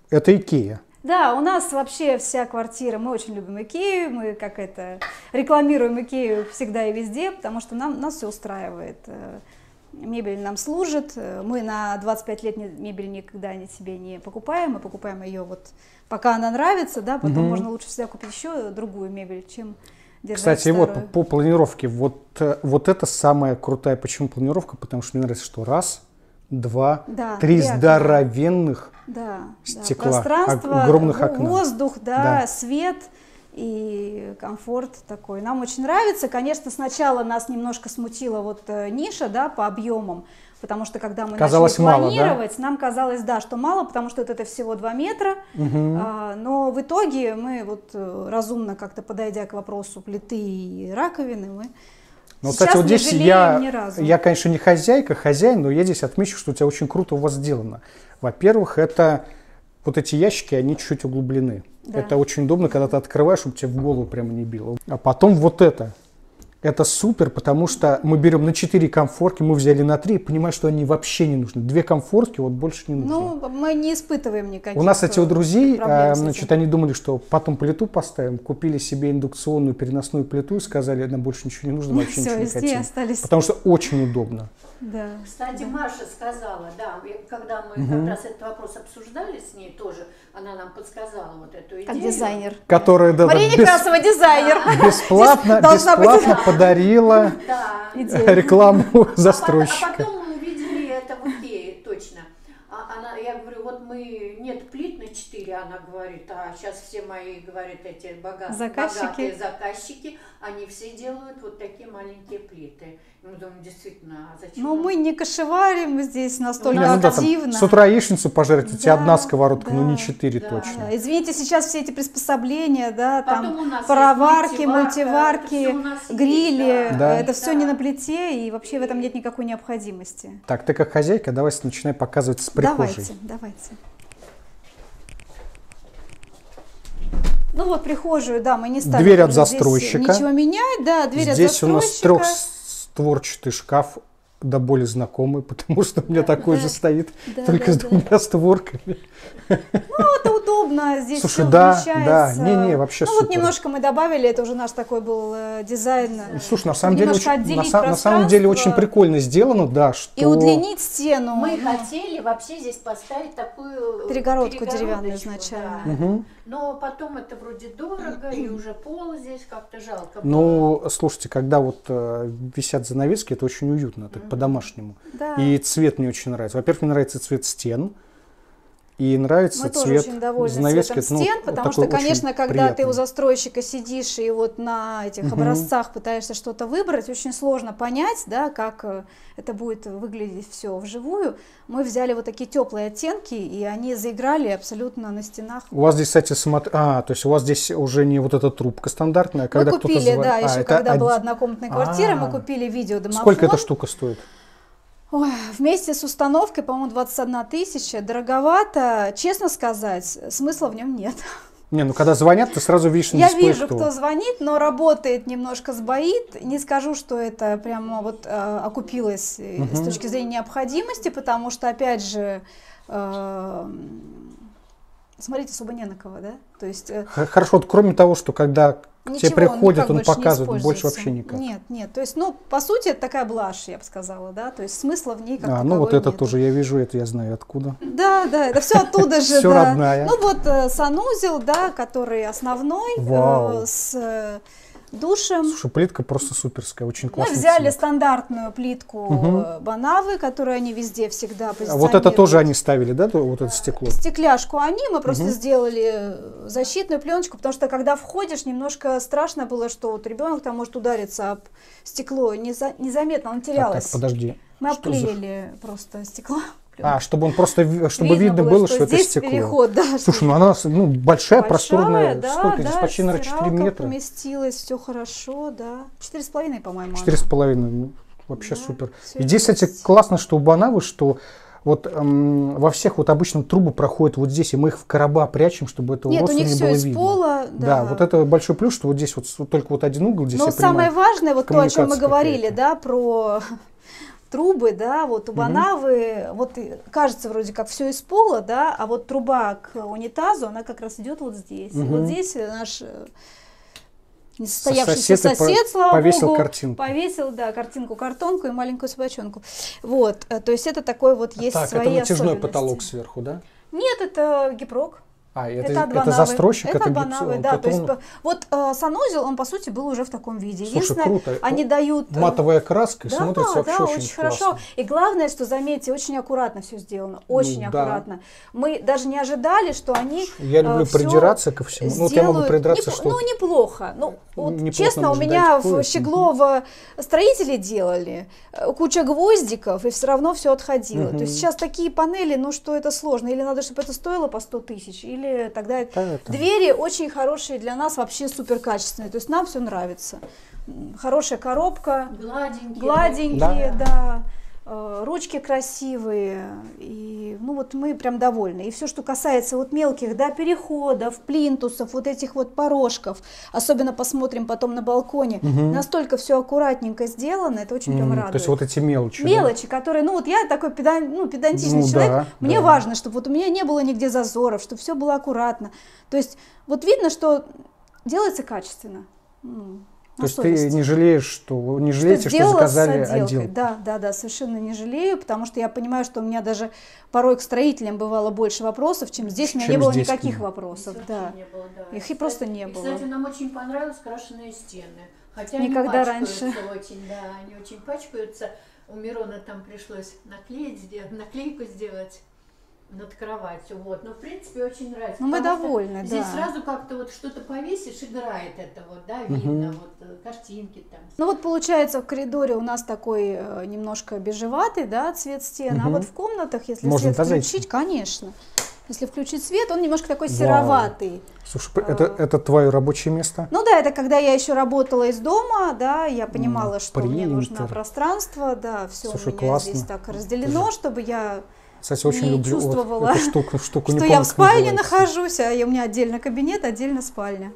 Это Икея. Да, у нас вообще вся квартира, мы очень любим Икею, мы как это рекламируем Икею всегда и везде, потому что нам, нас все устраивает. Мебель нам служит, мы на двадцать пять лет мебель никогда себе не покупаем, мы покупаем ее вот пока она нравится, да, потом угу. можно лучше всегда купить еще другую мебель, чем держать Кстати, старую. вот по планировке, вот, вот это самая крутая, почему планировка, потому что мне нравится, что раз, два, да, три приятно. здоровенных да, стекла, да. Пространство, огромных окна. Воздух, да, да. свет и комфорт такой. Нам очень нравится. Конечно, сначала нас немножко смутила вот ниша, да, по объемам, потому что когда мы казалось начали мало, планировать, да? нам казалось, да, что мало, потому что вот это всего два метра, угу. а, но в итоге мы вот разумно как-то подойдя к вопросу плиты и раковины, мы Ну, кстати, вот здесь я, я, конечно, не хозяйка, хозяин, но я здесь отмечу, что у тебя очень круто у вас сделано. Во-первых, это вот эти ящики, они чуть-чуть углублены. Да. Это очень удобно, когда ты открываешь, чтобы тебе в голову прямо не било. А потом вот это. Это супер, потому что мы берем на четыре комфорки, мы взяли на три, и понимаем, что они вообще не нужны. Две комфорки вот больше не нужны. Ну, мы не испытываем никаких У нас эти у друзей, а, значит, они думали, что потом плиту поставим, купили себе индукционную переносную плиту и сказали, нам больше ничего не нужно, мы вообще все, ничего не хотим. Остались. Потому что очень удобно. Да. Кстати, Маша сказала, да, когда мы угу. как раз этот вопрос обсуждали с ней тоже, она нам подсказала вот эту идею. Как дизайнер. Которая, да, Мария без... Некрасова, дизайнер. Бесплатно, бесплатно подарила да. рекламу застройщика. А потом мы увидели это в Икее, точно. Она, я говорю, вот мы, нет плит на четыре, она говорит, а сейчас все мои, говорит, эти богат, заказчики. богатые заказчики, они все делают вот такие маленькие плиты. Мы думаем, действительно, а зачем? Ну, мы не кошеварим здесь настолько ну, активно. Да, с утра яичницу пожарить, у тебя да, одна сковородка, да, ну не четыре да, точно. Да. Извините, сейчас все эти приспособления, да, там пароварки, мультиварки, грили, да. это все да. не на плите, и вообще в этом нет никакой необходимости. Так, ты как хозяйка, давай начинай показывать с прихожей. Давайте, давайте. Ну вот прихожую, да, мы не стали дверь от застройщика. Ничего менять, да, дверь здесь от застройщика. Здесь у нас трехстворчатый шкаф, да более знакомый, потому что у меня да, такой да. же стоит, да, только да, с двумя да. створками. Ну, это удобно, здесь Слушай, все да, вмещается. Да, не-не, вообще ну, супер. Вот немножко мы добавили, это уже наш такой был э, дизайн. Слушай, на самом, деле очень, на, на самом деле очень прикольно сделано, да, что... И удлинить стену. Мы ну, хотели вообще здесь поставить такую перегородку деревянную изначально. Да. Угу. Но потом это вроде дорого, и уже пол здесь как-то жалко было. Ну, слушайте, когда вот э, висят занавески, это очень уютно, так угу. по-домашнему. Да. И цвет мне очень нравится. Во-первых, мне нравится цвет стен. И нравится Мы цвет тоже очень довольны занавески, цветом стен, ну, потому что, конечно, когда приятный. ты у застройщика сидишь и вот на этих угу. образцах пытаешься что-то выбрать, очень сложно понять, да, как это будет выглядеть все вживую. Мы взяли вот такие теплые оттенки, и они заиграли абсолютно на стенах. У вас здесь, кстати, смотри, а, то есть у вас здесь уже не вот эта трубка стандартная, а когда мы купили, кто-то звонит. да, а, еще это когда од... была однокомнатная квартира, А-а-а. мы купили видеодомофон. Сколько эта штука стоит? Ой, вместе с установкой, по-моему, двадцать одна тысяча. Дороговато. Честно сказать, смысла в нем нет. Не, ну когда звонят, ты сразу видишь на Я дисплее, вижу, кто. кто звонит, но работает немножко сбоит. Не скажу, что это прямо вот э, окупилось угу. с точки зрения необходимости, потому что, опять же, э, смотреть особо не на кого, да? То есть, э, Хорошо, вот кроме того, что когда к тебе приходит, он, он показывает, больше, больше вообще никак. Нет, нет, то есть, ну, по сути, это такая блажь, я бы сказала, да, то есть смысла в ней как А, ну вот это нету. тоже я вижу, это я знаю откуда. Да, да, это все оттуда же, Все да. родная. Ну вот э, санузел, да, который основной, э, с э, душем. Слушай, плитка просто суперская, очень классная. Мы взяли цвет. стандартную плитку угу. Банавы, которую они везде всегда позиционируют. А вот это тоже они ставили, да, вот это стекло? Стекляшку они, мы просто угу. сделали защитную пленочку, потому что когда входишь, немножко страшно было, что вот ребенок там может удариться об стекло, неза незаметно, он терялось. Так, так, подожди. Мы что обклеили за... просто стекло. А, чтобы он просто, чтобы видно, видно было, было, что, что это стекло. Переход, да, слушай, ну она ну, большая, большая, просторная, да, сколько да, здесь, почти на четыре метра. Поместилось, все хорошо, да. Четыре с половиной, по-моему. Четыре с половиной, ну, вообще да, супер. И здесь, есть. кстати, классно, что у Банавы, что вот эм, во всех вот обычно трубы проходят вот здесь, и мы их в короба прячем, чтобы это Нет, у них не все было из видно. пола, да. Да, вот это большой плюс, что вот здесь вот, вот только вот один угол здесь. Но я самое понимаю, важное, вот то, о чем мы говорили, да, про трубы, да, вот у Банавы, вот кажется вроде как все из пола, да, а вот труба к унитазу, она как раз идет вот здесь. Угу. Вот здесь наш несостоявшийся сосед, сосед, слава повесил богу, картинку. повесил, да, картинку, картонку и маленькую собачонку. Вот, то есть это такой вот есть так, свои это натяжной особенности. потолок сверху, да? Нет, это гипрок. А, это, Это, от это Банавы. застройщик, это, это Банавы, гипс, да, это то есть он... по- вот э, санузел, он по сути был уже в таком виде. Слушай, Единственное, круто. они дают... э, Матовая краска, да, смотрится вообще да, очень, очень классно. хорошо. И главное, что, заметьте, очень аккуратно все сделано, очень Ну, да. аккуратно. Мы даже не ожидали, что они Я люблю э, всё придираться ко всему. Ну, вот я могу сделают придраться, неп- что... Ну, неплохо. Ну, вот, Неплохо честно, у можно меня дать в кое- Щеглово строители делали, э, куча гвоздиков, и все равно все отходило. Мгм. То есть сейчас такие панели, ну, что это сложно. Или надо, чтобы это стоило по сто тысяч, или тогда... Да, это- Двери очень хорошие для нас, вообще супер качественные. То есть нам все нравится. М, Хорошая коробка, Гладенькие. гладенькие, да. э, Ручки красивые. И, ну, вот мы прям довольны. И все, что касается вот мелких, да, переходов, плинтусов, вот этих вот порожков, особенно посмотрим потом на балконе, Мгм. настолько все аккуратненько сделано, это очень прям М, радует. То есть вот эти мелочи. да? Мелочи, которые, ну вот я такой педан- ну, педантичный Ну, человек, да, мне да. важно, чтобы вот у меня не было нигде зазоров, чтобы все было аккуратно. То есть вот видно, что делается качественно. м, То на есть ты совесть. не жалеешь, что не жалеете, что, сделала с заказали отделкой. отделку. Да, да, да, совершенно не жалею, потому что я понимаю, что у меня даже порой к строителям бывало больше вопросов, чем здесь у меня Чем не было здесь, никаких да. вопросов. Вообще Да. не было, да. Их и Кстати- просто не и, было. Кстати, нам очень понравились крашеные стены. Хотя Никогда они пачкаются раньше. очень, да, они очень пачкаются. У Мирона там пришлось наклеить, сделать, наклейку сделать над кроватью. Вот. Но в принципе очень нравится. Ну, мы потому что довольны, Здесь да. сразу как-то вот что-то повесишь, играет это вот, да, видно, вот э, картинки там. Ну вот получается в коридоре у нас такой э, немножко бежеватый, да, цвет стен, а Мгм. вот в комнатах, если Можно свет туда зайти? включить, конечно, если включить свет, он немножко такой Вау. сероватый. Слушай, это, это твое рабочее место? Ну да, это когда я еще работала из дома, да, я понимала, М, что мне нужно принтер. пространство, да, все у Слушай, меня классно. здесь так разделено, чтобы я Кстати, очень не люблю вот чувствовала, эту штуку, штуку не что помню, я в как спальне называется. нахожусь, а у меня отдельно кабинет, отдельно спальня.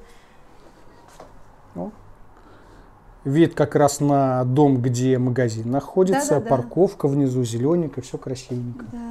Вид как раз на дом, где магазин находится, Да-да-да. парковка внизу, зелененько, все красивенько. Да.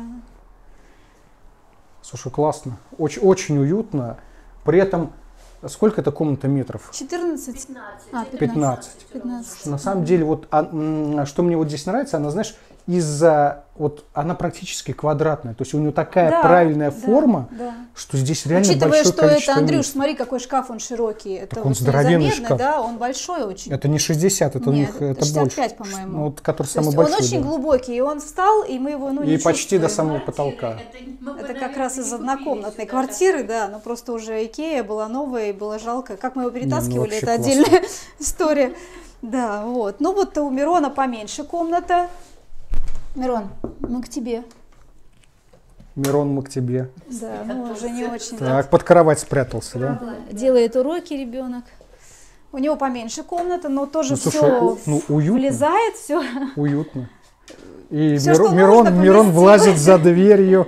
Слушай, классно, очень, очень уютно. При этом сколько это комната метров? четырнадцать. пятнадцать. А, Это пятнадцать. пятнадцать. На самом деле, вот, а, м, что мне вот здесь нравится, она, знаешь, из-за, вот, она практически квадратная, то есть у нее такая Да, правильная да, форма, да. что здесь реально Учитывая, большое что количество это, Андрюш, места. смотри, какой шкаф, он широкий. Это Так он вот здоровенный незаметно, шкаф. да, он большой очень. Это не шестьдесят, это у Нет, них это это шестьдесят пять, больше. по-моему. Ну, вот, который То самый есть большой. он очень да. глубокий, и он встал, и мы его ну, не И почти до чувствуем. самого Квартиры, потолка. Это, не- мы бы, Это как наверное, раз не из купили однокомнатной сюда квартиры, да, но просто уже Икея была новая и было жалко. Как мы его перетаскивали, вообще это классно. отдельная история. Да, вот. Ну вот у Мирона поменьше комната. Мирон, мы к тебе. Мирон, мы к тебе. Да, ну уже не очень. Так, под кровать спрятался, да? Да, делает уроки ребенок. У него поменьше комната, но тоже Ну, все слушай, у- ну, уютно. влезает, все. Уютно. И Всё, Миро- что Мирон, нужно, Мирон поместил. влазит за дверью.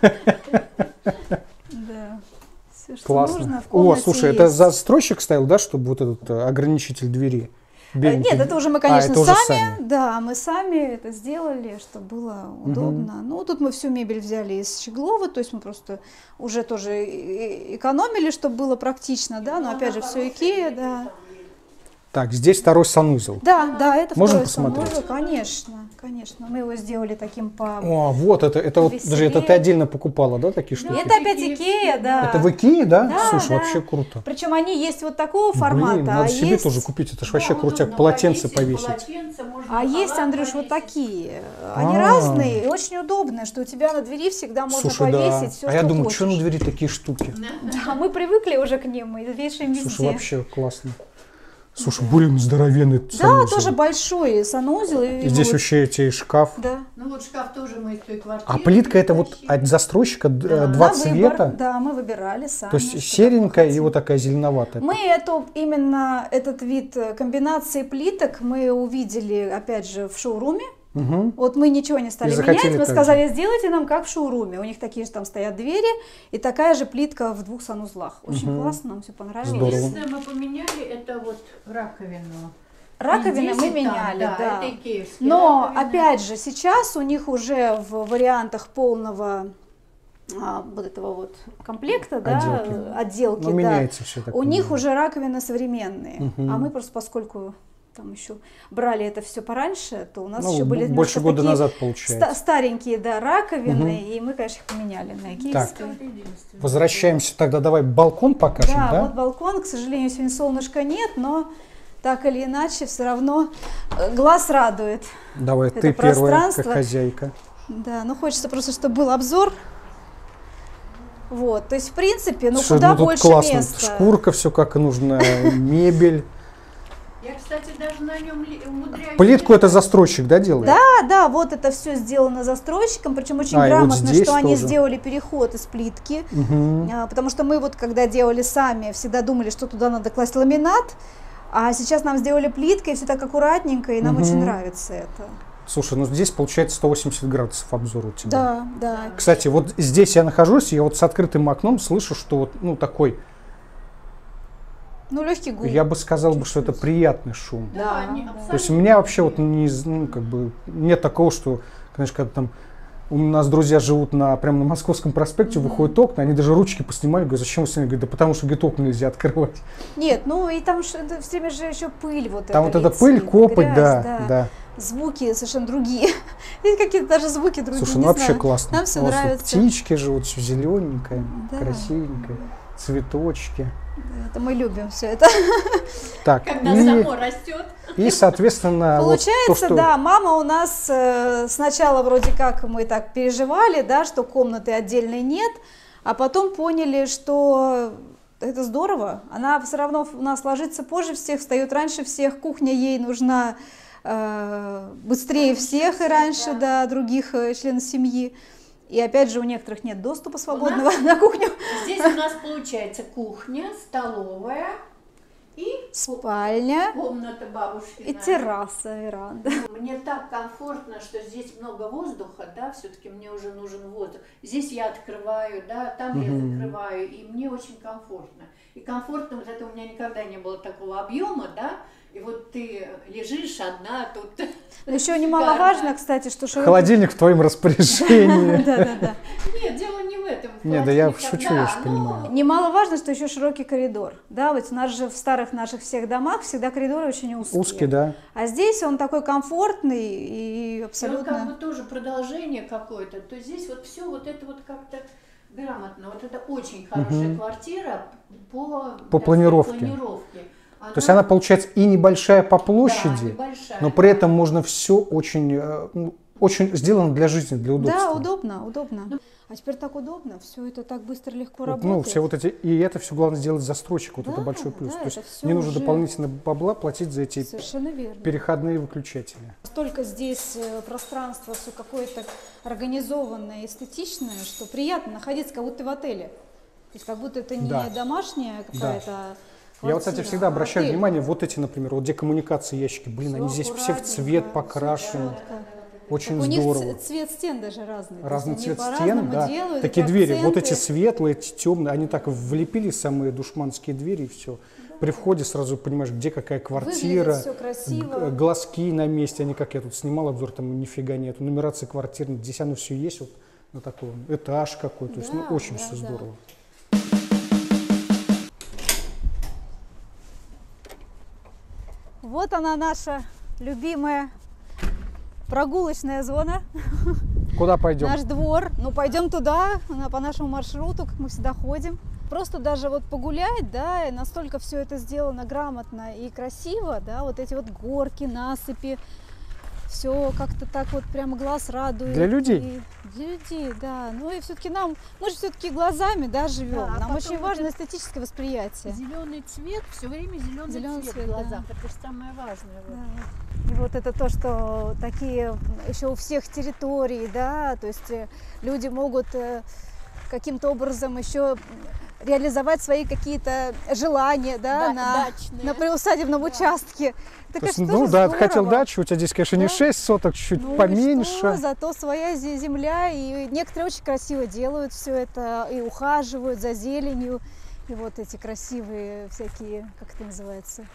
Да. Все, что Классно. нужно в О, комнате слушай, это есть. застройщик ставил, да, чтобы вот этот э, ограничитель двери? Э, беленький? Нет, это уже мы, А, конечно, это уже сами, да, мы сами это сделали, чтобы было удобно. Ну, тут мы всю мебель взяли из Щеглова, то есть мы просто уже тоже и- и- экономили, чтобы было практично, да, но опять же все Икея, да. Так, здесь второй санузел. Да, да, это Можем второй посмотреть? санузел, конечно, конечно. Мы его сделали таким по... О, вот это, это вот, Веселее. даже это ты отдельно покупала, да, такие штуки? Это опять Икея, да. Это в Икее, да? Да, Слушай, да. вообще круто. Причем они есть вот такого формата, Блин, надо а себе есть... тоже купить, это ж Да, вообще удобно крутяк, полотенце повесить. полотенце, можно А есть, халат Андрюш, вот повесить. такие. Они А. разные и очень удобные, что у тебя на двери всегда можно Слушай, да. повесить все, А что я думаю, хочешь. что на двери такие штуки? Да, мы привыкли уже к ним, мы вешаем везде. Слушай, вообще классно. Слушай, блин, здоровенный Да, санузел. тоже большой санузел. И, И здесь вот- вообще эти шкаф. Да. Ну вот шкаф тоже мы из той квартиры. А плитка это вот притащили. от застройщика д- Да. два На выбор. цвета. Да, мы выбирали сами. То есть что серенькая мы и хотим. вот такая зеленоватая. Мы эту, именно этот вид э, комбинации плиток мы увидели, опять же, в шоуруме. Мгм. Вот мы ничего не стали И захотели менять, мы так сказали, сделайте нам как в шоуруме. У них такие же там стоят двери и такая же плитка в двух санузлах. Очень Мгм. классно, нам все понравилось. Здорово. Единственное, мы поменяли, это вот раковину. Раковины мы Здесь и там, меняли, да, да. это икеевские Но раковины. опять же, сейчас у них уже в вариантах полного а, вот этого вот комплекта, да, Отделки. отделки, Ну, да, меняется все так. у них уже раковины современные, Мгм. а мы просто поскольку там еще брали это все пораньше, то у нас Ну, еще были больше немножко года такие назад ста- получается. старенькие, да, раковины, Мгм. и мы, конечно, их поменяли на Так. икеевские. Это единственное. Возвращаемся тогда, давай балкон покажем, Да, да? вот балкон, к сожалению, сегодня солнышка нет, но так или иначе все равно э, глаз радует. Давай, это ты первая, как пространство. хозяйка. Да, ну хочется просто, чтобы был обзор. Вот, то есть, в принципе, ну Слушай, куда ну тут больше классно. места. Шкурка, все как и нужно, мебель. Я, кстати, даже на нем ли- умудряюсь... Плитку это застройщик, да, делает? Да, да, вот это все сделано застройщиком, причем очень А, и вот грамотно, здесь что они тоже. сделали переход из плитки. Мгм. А, потому что мы вот, когда делали сами, всегда думали, что туда надо класть ламинат, а сейчас нам сделали плиткой, все так аккуратненько, и нам Мгм. очень нравится это. Слушай, ну здесь получается сто восемьдесят градусов обзор у тебя. Да, да. Кстати, вот здесь я нахожусь, и я вот с открытым окном слышу, что вот, ну, такой, Ну, легкий гул. я бы сказал, бы, что это приятный шум. Да, Да, они да. То есть у меня вообще вот не, из- ну, как бы, нет такого, что, конечно, когда там у нас друзья живут на, прямо на Московском проспекте, выходят окна, они даже ручки поснимали, говорю, зачем вы снимали? Говорят, да потому что, говорит, окна нельзя открывать. Нет, ну и там все время же еще пыль вот Там эта вот эта летит, пыль, копоть, грязь, да, да. Звуки совершенно другие. И какие-то даже звуки другие. Слушай, не ну вообще знаю. классно. Нам все У вас тут нравится. птички живут, все зелененькое, Да. красивенькое, цветочки. Это мы любим все это. Так, Когда и, само растет. и, соответственно, вот Получается, то, что... да, мама у нас э, сначала вроде как мы так переживали, да, что комнаты отдельной нет, а потом поняли, что это здорово. Она все равно у нас ложится позже всех, встает раньше всех, кухня ей нужна э, быстрее всех и раньше, да, других э, членов семьи. И опять же у некоторых нет доступа свободного на кухню. Здесь у нас получается кухня, столовая и Спальня комната бабушки. и терраса, веранда. Мне так комфортно, что здесь много воздуха, да, все-таки мне уже нужен воздух. Здесь я открываю, да, там я закрываю, и мне очень комфортно. И комфортно, вот это у меня никогда не было такого объема, да, и вот ты лежишь одна тут. Но еще немаловажно, кстати, что широкий... Холодильник в твоем распоряжении. Да, да, да. Нет, дело не в этом. Не, да я Холодильник, шучу, я ж да, понимаю. но Немаловажно, что еще широкий коридор. Да, вот у нас же в старых наших всех домах всегда коридоры очень узкие. Узкий, да. А здесь он такой комфортный и И он как бы абсолютно... тоже продолжение какое-то. То здесь вот все вот это вот как-то грамотно. Вот это очень хорошая квартира по, По так планировке. сказать, планировке. То есть она получается и небольшая по площади, да, небольшая, но при этом можно все очень, э, ну, очень сделано для жизни, для удобства. Да, удобно, удобно. А теперь так удобно, все это так быстро, легко Вот, работает. ну, все вот эти, и это все главное сделать застройщик, вот Да, это большой плюс. да, То есть это всё не нужно уже- дополнительно бабла платить за эти Совершенно верно. переходные выключатели. Столько здесь э, пространство, все какое-то организованное, эстетичное, что приятно находиться, как будто ты в отеле. То есть как будто это не Да. домашняя какая-то Я вот, кстати, квартира, всегда а обращаю отель. внимание, вот эти, например, вот где коммуникации ящики, блин, Всё они здесь все в цвет аккуратненько, покрашены, всё четко. очень У них здорово. ц- цвет стен даже разный. То Разный есть цвет они стен, по-разному да. делают, Такие эти двери, вот эти акценты. светлые, эти темные, они так влепили самые душманские двери и все. При входе сразу понимаешь, где какая квартира, Выглядит всё красиво. г- глазки на месте, они как я тут снимал обзор, там нифига нет, нумерации квартир, здесь оно все есть, вот на такой этаж какой, то есть ну, Да, очень да, все да. здорово. Вот она наша любимая прогулочная зона, Куда пойдем? наш двор. Ну пойдем туда, на- по нашему маршруту, как мы всегда ходим. Просто даже вот погулять, да, и настолько все это сделано грамотно и красиво, да, вот эти вот горки, насыпи, все как-то так вот прямо глаз радует. Для людей? И для людей, да. Ну и все-таки нам, мы же все-таки глазами, да, живем. Да, а нам потом очень вот важно это- эстетическое восприятие. Зеленый цвет, все время зеленый, Зелёный цвет, цвет, в глазах. да. Это же самое важное. вот. Да. И вот это то, что такие еще у всех территорий, да, то есть э, люди могут э, каким-то образом еще реализовать свои какие-то желания, да, Да, на, дачные. на приусадебном участке. Это, То есть, конечно, ну тоже да, ты здорово. хотел дачу, у тебя здесь, конечно, не Да. шесть соток, чуть Ну и поменьше. что, зато своя зе- земля, и некоторые очень красиво делают все это, и ухаживают за зеленью, и вот эти красивые всякие, как это называется,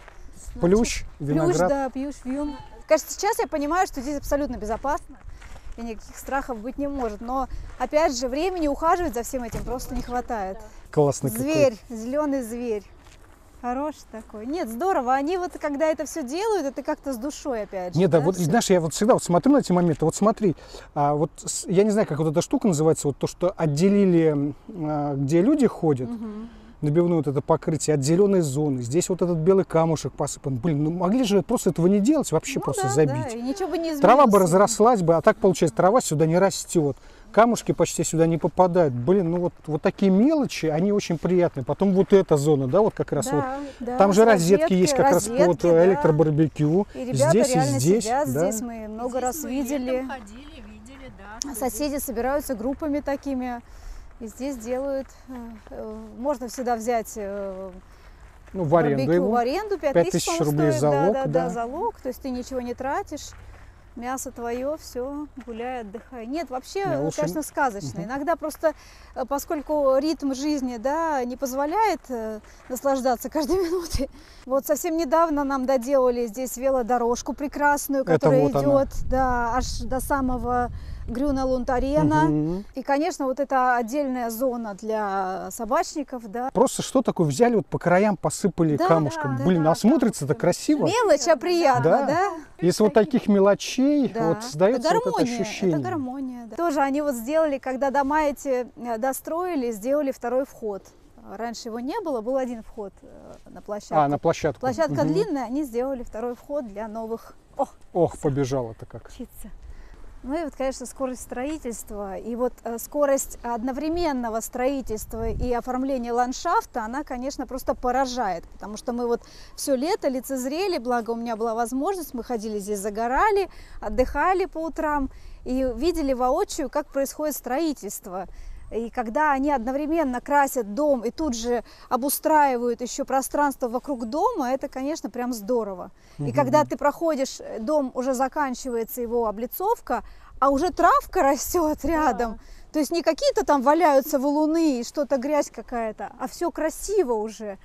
Плющ, виноград. Плющ, да, плющ, вьюн. Кажется, сейчас я понимаю, что здесь абсолютно безопасно. И никаких страхов быть не может. Но, опять же, времени ухаживать за всем этим просто не хватает. Классный Зверь, зеленый зверь. Хороший такой. Нет, здорово. Они вот, когда это все делают, это как-то с душой, опять же. Нет, да, да, вот, всё? знаешь, я вот всегда вот смотрю на эти моменты, вот смотри, а, вот с- я не знаю, как вот эта штука называется, вот то, что отделили, а, где люди ходят, Мгм. набивное вот это покрытие от зеленой зоны, здесь вот этот белый камушек посыпан. Блин, ну могли же просто этого не делать, вообще Ну просто да, забить. да, и ничего бы не изменилось. Трава бы разрослась бы, а так получается, трава сюда не растет. Камушки почти сюда не попадают. Блин, ну вот, вот такие мелочи, они очень приятные. Потом вот эта зона, да, вот как раз вот. Да, да, Там же с розетки есть как раз розетки, под да. электробарбекю. И ребята Здесь и реально здесь. сидят Да. здесь, мы много Здесь раз мы видели. летом ходили, видели, да. А Соседи собираются группами такими, и здесь делают, э, э, можно всегда взять э, Ну, в аренду барбекю его. в аренду, пять пять тысяч тысяч по-моему, рублей стоит, залог, да, да, да, да. залог, то есть ты ничего не тратишь, мясо твое, все, гуляй, отдыхай. Нет, вообще, Не, э, лучше- конечно, сказочно. Мгм. Иногда просто, э, поскольку ритм жизни, да, не позволяет э, наслаждаться каждой минутой. Вот совсем недавно нам доделали здесь велодорожку прекрасную, Это которая вот она. идет, да, аж до самого Грюна Лунтарена. Мгм. И, конечно, вот это отдельная зона для собачников, да. Просто что такое взяли, вот по краям посыпали Да, камушком. да, Блин, да, а смотрится-то камушком. красиво. Мелочь, а приятно, Да. да? Если вот таких мелочей, Да. вот создается это вот это гармония, ощущение. это гармония. Да. Тоже они вот сделали, когда дома эти э, достроили, сделали второй вход. Раньше его не было, был один вход э, на площадку. А, на площадку. Площадка Мгм. длинная, они сделали второй вход для новых. О, Ох, побежала-то как. птица. Ну и вот, конечно, скорость строительства. И вот э, скорость одновременного строительства и оформления ландшафта, она, конечно, просто поражает. Потому что мы вот все лето лицезрели, благо у меня была возможность, мы ходили здесь, загорали, отдыхали по утрам и видели воочию, как происходит строительство. И когда они одновременно красят дом и тут же обустраивают еще пространство вокруг дома, это, конечно, прям здорово. И когда ты проходишь, дом уже заканчивается, его облицовка, а уже травка растет рядом. То есть не какие-то там валяются валуны и что-то грязь какая-то, а все красиво уже.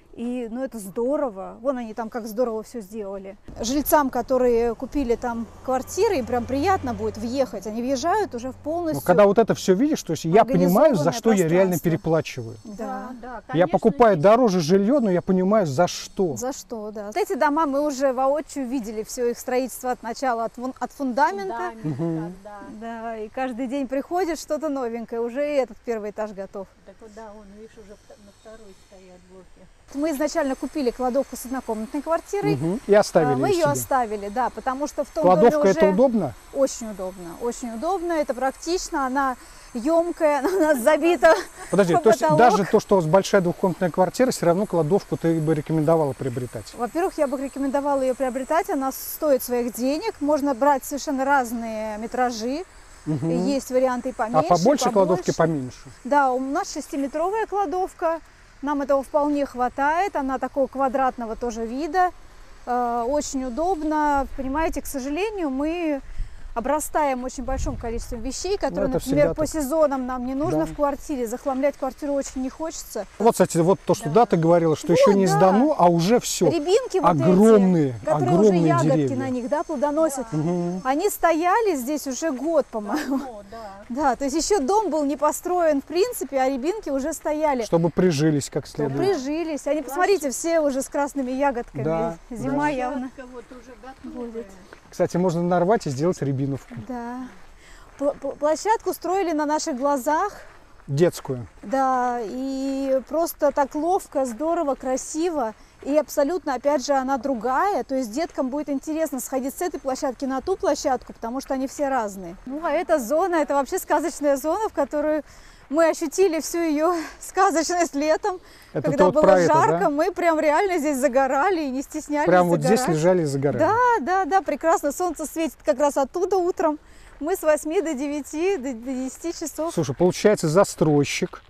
И, ну, это здорово. Вон они там как здорово все сделали. Жильцам, которые купили там квартиры, им прям приятно будет въехать. Они въезжают уже в полностью. Ну, когда вот это все видишь, то есть я понимаю, за организованное что я реально пространство. переплачиваю. Да. да, Я конечно, покупаю здесь- дороже жилье, но я понимаю, за что. За что, да. Вот эти дома мы уже воочию видели, все их строительство от начала, от, вон- от фундамента. Фундамент, да, да. Да, и каждый день приходит что-то новенькое, уже и этот первый этаж готов. Так вот, да, он, видишь, уже вто- на второй стоят блоки. Мы изначально купили кладовку с однокомнатной квартирой. Мгм. И А, оставили Мы её ее себе. оставили, да, потому что в том Кладовка доме уже это удобно? очень удобно, очень удобно, это практично, она емкая, она у нас забита. Подожди, по то есть потолок. даже то, что у вас большая двухкомнатная квартира, все равно кладовку ты бы рекомендовала приобретать. Во-первых, я бы рекомендовала ее приобретать, она стоит своих денег, можно брать совершенно разные метражи, Мгм. и есть варианты и А поменьше, и побольше кладовки, побольше. поменьше. Да, у нас шестиметровая кладовка, нам этого вполне хватает, она такого квадратного тоже вида, э, очень удобно. Понимаете, к сожалению, мы обрастаем очень большим количеством вещей, которые, это например, всегда по так. сезонам нам не нужно Да. в квартире, захламлять квартиру очень не хочется. Вот, кстати, вот то, что да, ты говорила, что еще Вот, не да. сдано, а уже все. Рябинки вот Огромные, эти, которые огромные уже ягодки деревья. на них, да, плодоносят, Мгм. они стояли здесь уже год, по-моему. О, да. Да, то есть еще дом был не построен в принципе, а рябинки уже стояли. Чтобы прижились как Что следует. прижились. Они, посмотрите, все уже с красными ягодками. Да, Зима да. явно. Площадка вот уже готовая. будет. Кстати, можно нарвать и сделать рябиновку. Да. Пл- пл- Площадку строили на наших глазах. Детскую. Да, и просто так ловко, здорово, красиво. И абсолютно, опять же, она другая. То есть деткам будет интересно сходить с этой площадки на ту площадку, потому что они все разные. Ну, а эта зона, это вообще сказочная зона, в которую мы ощутили всю ее сказочность летом. Это Когда вот было про это, жарко, да? мы прям реально здесь загорали и не стеснялись Прям вот загорать. здесь лежали и загорали. Да, да, да, прекрасно. Солнце светит как раз оттуда утром. Мы с восьми до девяти, до до десяти часов. Слушай, получается, застройщик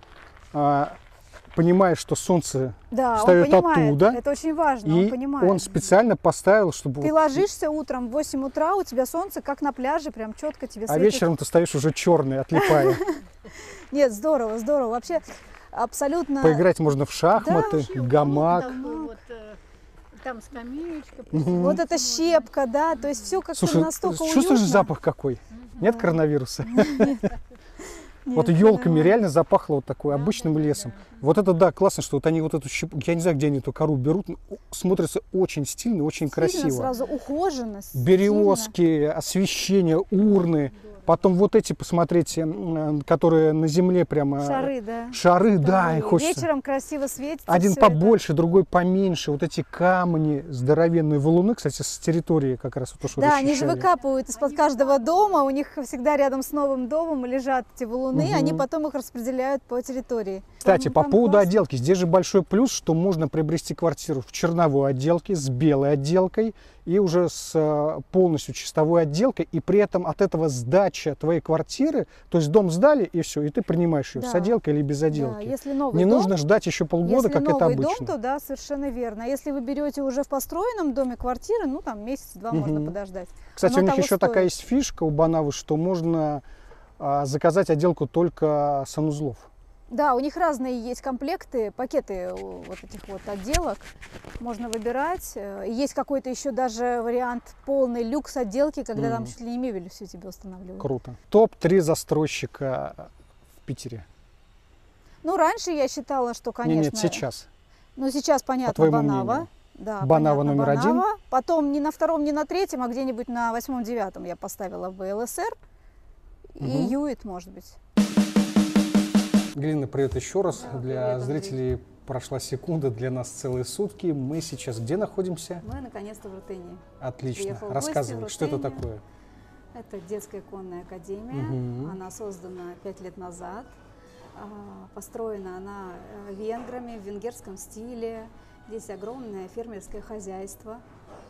а, понимает, что солнце Да, встает он понимает. оттуда, Это очень важно, и он понимает. он специально поставил, чтобы... Ты вот- ложишься утром в восемь утра, у тебя солнце как на пляже, прям четко тебе А светит. вечером ты стоишь уже черный, отлипая. Нет, здорово, здорово. Вообще абсолютно... Поиграть можно в шахматы, Вообще, гамак. уголок такой вот, э, Там скамеечка. Вот эта щепка, да, то есть все как-то Слушай, настолько уютно. чувствуешь запах какой? Нет коронавируса? Вот Нет, елками нормально. реально запахло вот такой обычным лесом. Вот это да, классно, что вот они вот эту щепку, я не знаю, где они эту кору берут, но смотрится очень стильно, очень Стильно, красиво. сразу ухоженно. стильно. Березки, освещение, урны. Потом вот эти, посмотрите, м, которые на земле прямо... Шары, да. Шары, да, Шары. и хочется. Вечером красиво светится. Один всё это. побольше, другой поменьше. Вот эти камни, здоровенные валуны, кстати, с территории как раз вот то, что Да, они же расчищали. выкапывают из-под каждого дома, у них всегда рядом с новым домом лежат эти валуны, Мгм. они потом их распределяют по территории. Кстати, Там- по там поводу классно. отделки. Здесь же большой плюс, что можно приобрести квартиру в черновой отделке, с белой отделкой и уже с э, полностью чистовой отделкой. И при этом от этого сдача твоей квартиры, то есть дом сдали и все, и ты принимаешь ее Да. с отделкой или без Да, отделки. если новый Не дом, нужно ждать еще полгода, если как это новый обычно. дом, то да, совершенно верно. А если вы берете уже в построенном доме квартиры, ну там месяц-два Мгм. можно подождать. Кстати, Оно у них того еще такая стоит. есть фишка у Банавы, что можно а, заказать отделку только санузлов. Да, у них разные есть комплекты, пакеты у вот этих вот отделок. Можно выбирать. Э, Есть какой-то еще даже вариант полный люкс отделки, когда там Мгм. чуть ли не мебель все тебе устанавливают. Круто. топ три застройщика в Питере. Ну, раньше я считала, что, Не, конечно... нет, сейчас. Ну, сейчас понятно, твоему Банава. мнению? Да, Банава понятно, номер один? Банава. Потом не на втором, не на третьем, а где-нибудь на восьмом-девятом я поставила бы эл эс эр. И Мгм. Юит, может быть. Галина, привет еще раз. Да, Для привет, Андрей. зрителей прошла секунда, для нас целые сутки. Мы сейчас где находимся? Мы наконец-то в Рутении. Отлично. Приехал в Рассказывай, гости в что это Рутению. такое? Это детская конная академия. Мгм. Она создана пять лет назад. А, Построена она э, венграми в венгерском стиле. Здесь огромное фермерское хозяйство.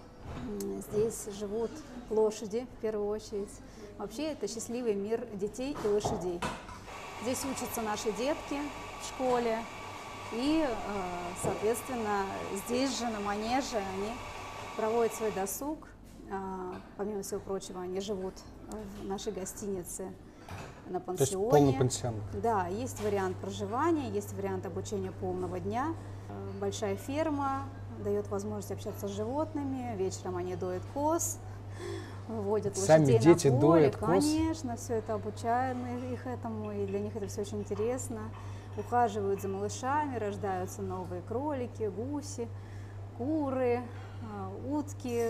М, Здесь живут лошади в первую очередь. Вообще это счастливый мир детей и лошадей. Здесь учатся наши детки в школе. И, э, соответственно, здесь же, на манеже, они проводят свой досуг. А, Помимо всего прочего, они живут в нашей гостинице на То есть пансионе. полный пансион. Да, есть вариант проживания, есть вариант обучения полного дня. Э, Большая ферма дает возможность общаться с животными. Вечером они доят коз, выводят Сами лошадей дети на поле. доят коз? Конечно, все это обучаем их этому, и для них это все очень интересно. Ухаживают за малышами, рождаются новые кролики, гуси, куры, э, утки.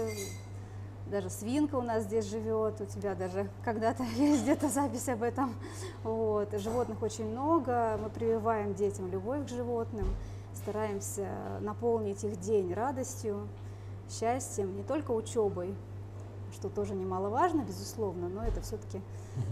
Даже свинка у нас здесь живет, у тебя даже когда-то есть где-то запись об этом. Вот. Животных очень много, мы прививаем детям любовь к животным, стараемся наполнить их день радостью, счастьем, не только учебой, что тоже немаловажно, безусловно, но это все-таки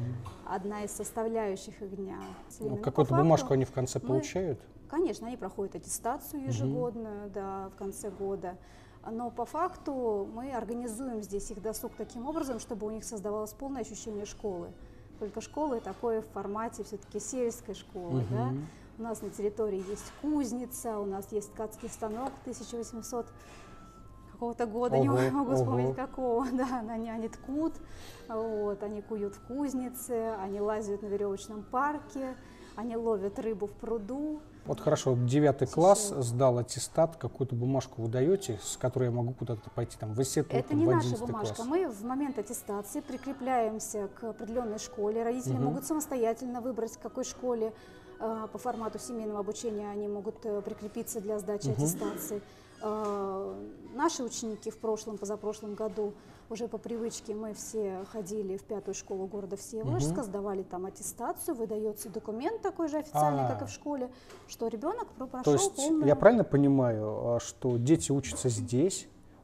одна из составляющих их дня. Ну, Ну, по какую-то факту бумажку они в конце мы- получают? Конечно, они проходят аттестацию ежегодную, да, в конце года. Но по факту мы организуем здесь их досуг таким образом, чтобы у них создавалось полное ощущение школы. Только школы такое в формате все-таки сельской школы. Да? Мгм. У нас на территории есть кузница, у нас есть ткацкий станок тысяча восьмисот какого-то года, не Ого, могу вспомнить ого. какого. Да, они, они ткут, вот, они куют в кузнице, они лазят на веревочном парке, они ловят рыбу в пруду. Вот хорошо, вот девятый класс, Слушай. сдал аттестат, какую-то бумажку вы даете, с которой я могу куда-то пойти, там, в институт, Это там, не в наша одиннадцатый бумажка. класс. Мы в момент аттестации прикрепляемся к определенной школе. Родители Мгм. могут самостоятельно выбрать, к какой школе э, по формату семейного обучения они могут э, прикрепиться для сдачи Мгм. аттестации. Э, Наши ученики в прошлом, позапрошлом году уже по привычке мы все ходили в пятую школу города Всеволожска, Мгм. сдавали там аттестацию, выдается документ такой же официальный, А. как и в школе, что ребенок про- То прошел есть полную... я правильно понимаю, а, что дети учатся здесь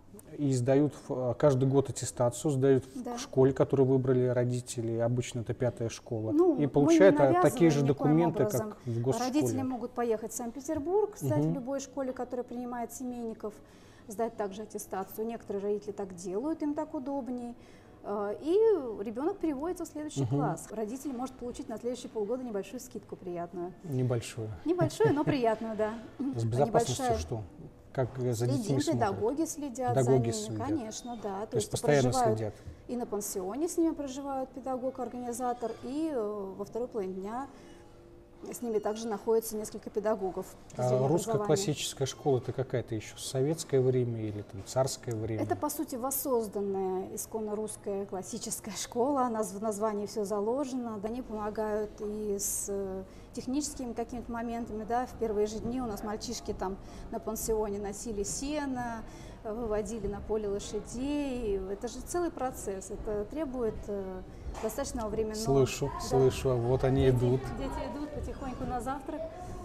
и сдают в- а, каждый год аттестацию, сдают Да. в школе, которую выбрали родители, обычно это пятая школа, Ну, и мы получают не а, такие же навязываем никоим документы, образом. как в госшколе. Родители могут поехать в Санкт-Петербург, сдать Мгм. в любой школе, которая принимает семейников, сдать также аттестацию. Некоторые родители так делают, им так удобнее. Э, И ребенок переводится в следующий Мгм. класс. Родитель может получить на следующие полгода небольшую скидку приятную. Небольшую. Небольшую, но приятную, да. С А безопасностью небольшая- что? Как э, за детьми Следим, смотрят? педагоги следят Педагоги за ними, следят. конечно, да. То есть постоянно проживают следят. и на пансионе с ними проживают педагог, организатор, и э, во второй половине дня с ними также находится несколько педагогов. А русская классическая школа это какая-то еще советское время или там царское время? Это, по сути, воссозданная исконно русская классическая школа. У нас в названии все заложено. Они помогают и с техническими какими-то моментами. Да. В первые же дни у нас мальчишки там на пансионе носили сено, выводили на поле лошадей. Это же целый процесс. Это требует достаточного времени. Слышу, да. слышу, а вот они дети, идут. Дети идут потихоньку на завтрак.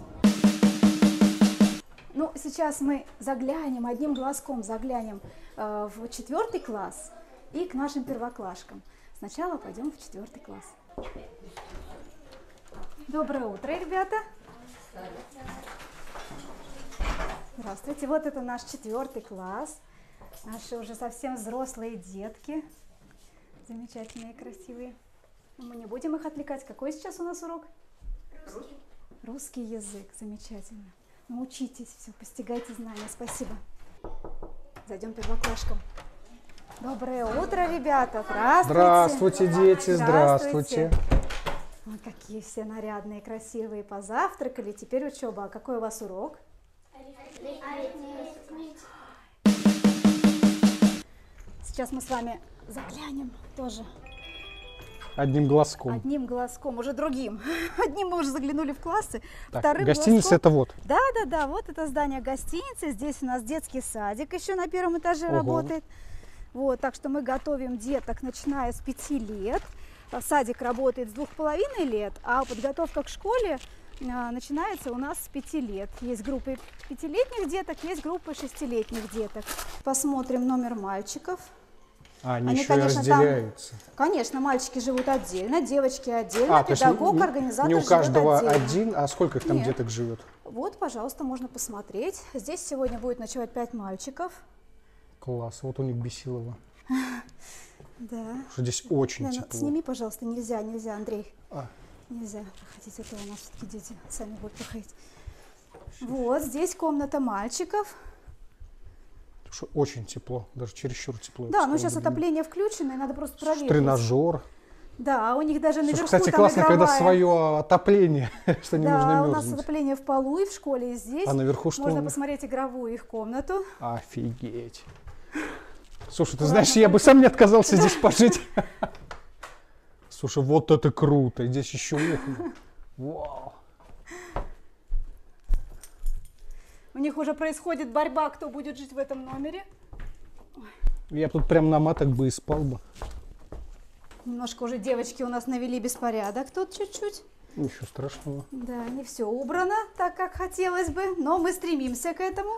Ну, сейчас мы заглянем, одним глазком заглянем э, в четвертый класс и к нашим первоклашкам. Сначала пойдем в четвертый класс. Доброе утро, ребята. Здравствуйте. Вот это наш четвертый класс. Наши уже совсем взрослые детки. Замечательные, красивые. Но мы не будем их отвлекать. Какой сейчас у нас урок? Русский. Русский язык. Замечательно. Ну, учитесь, все, постигайте знания. Спасибо. Зайдем первоклашкам. Доброе утро, ребята. Здравствуйте. Здравствуйте, дети. Здравствуйте. Вот какие все нарядные, красивые. Позавтракали. Теперь учеба. А какой у вас урок? Сейчас мы с вами заглянем тоже. Одним глазком. Одним глазком, уже другим. Одним мы уже заглянули в классы. Так, вторым гостиница глазком... это вот. Да, да, да, вот это здание гостиницы. Здесь у нас детский садик еще на первом этаже Ого. работает. Вот, так что мы готовим деток, начиная с пяти лет. Садик работает с двух с половиной лет, а подготовка к школе а, начинается у нас с пяти лет. Есть группы пятилетних деток, есть группы шестилетних деток. Посмотрим номер мальчиков. А, они, Они, еще конечно, и разделяются. Там, конечно, мальчики живут отдельно, девочки отдельно, А, педагог, не, организатор не у каждого живет отдельно. один, а сколько их там Нет. деток живет? Вот, пожалуйста, можно посмотреть. Здесь сегодня будет ночевать пять мальчиков. Класс, вот у них Бесилова. Да. Что здесь очень Да, ну, тепло. сними, пожалуйста, нельзя, нельзя, Андрей. А. Нельзя проходить, это у нас все-таки дети сами будут проходить. Вот, здесь комната мальчиков. Что очень тепло, даже чересчур тепло. Да, но сейчас отопление включено, и надо просто проверить. Тренажер. Да, у них даже наверху. Слушай, кстати, там классно, когда игровая. свое отопление, что не да, нужно у мерзнуть. нас отопление в полу и в школе, и здесь. А наверху что? Можно посмотреть игровую их комнату. Офигеть. Слушай, ты знаешь, я бы сам не отказался здесь пожить. Слушай, вот это круто. Здесь еще окна. Вау. У них уже происходит борьба, кто будет жить в этом номере. Я тут прям на матах бы и спал бы. Немножко уже девочки у нас навели беспорядок тут чуть-чуть. Ничего страшного. Да, не все убрано так, как хотелось бы, но мы стремимся к этому.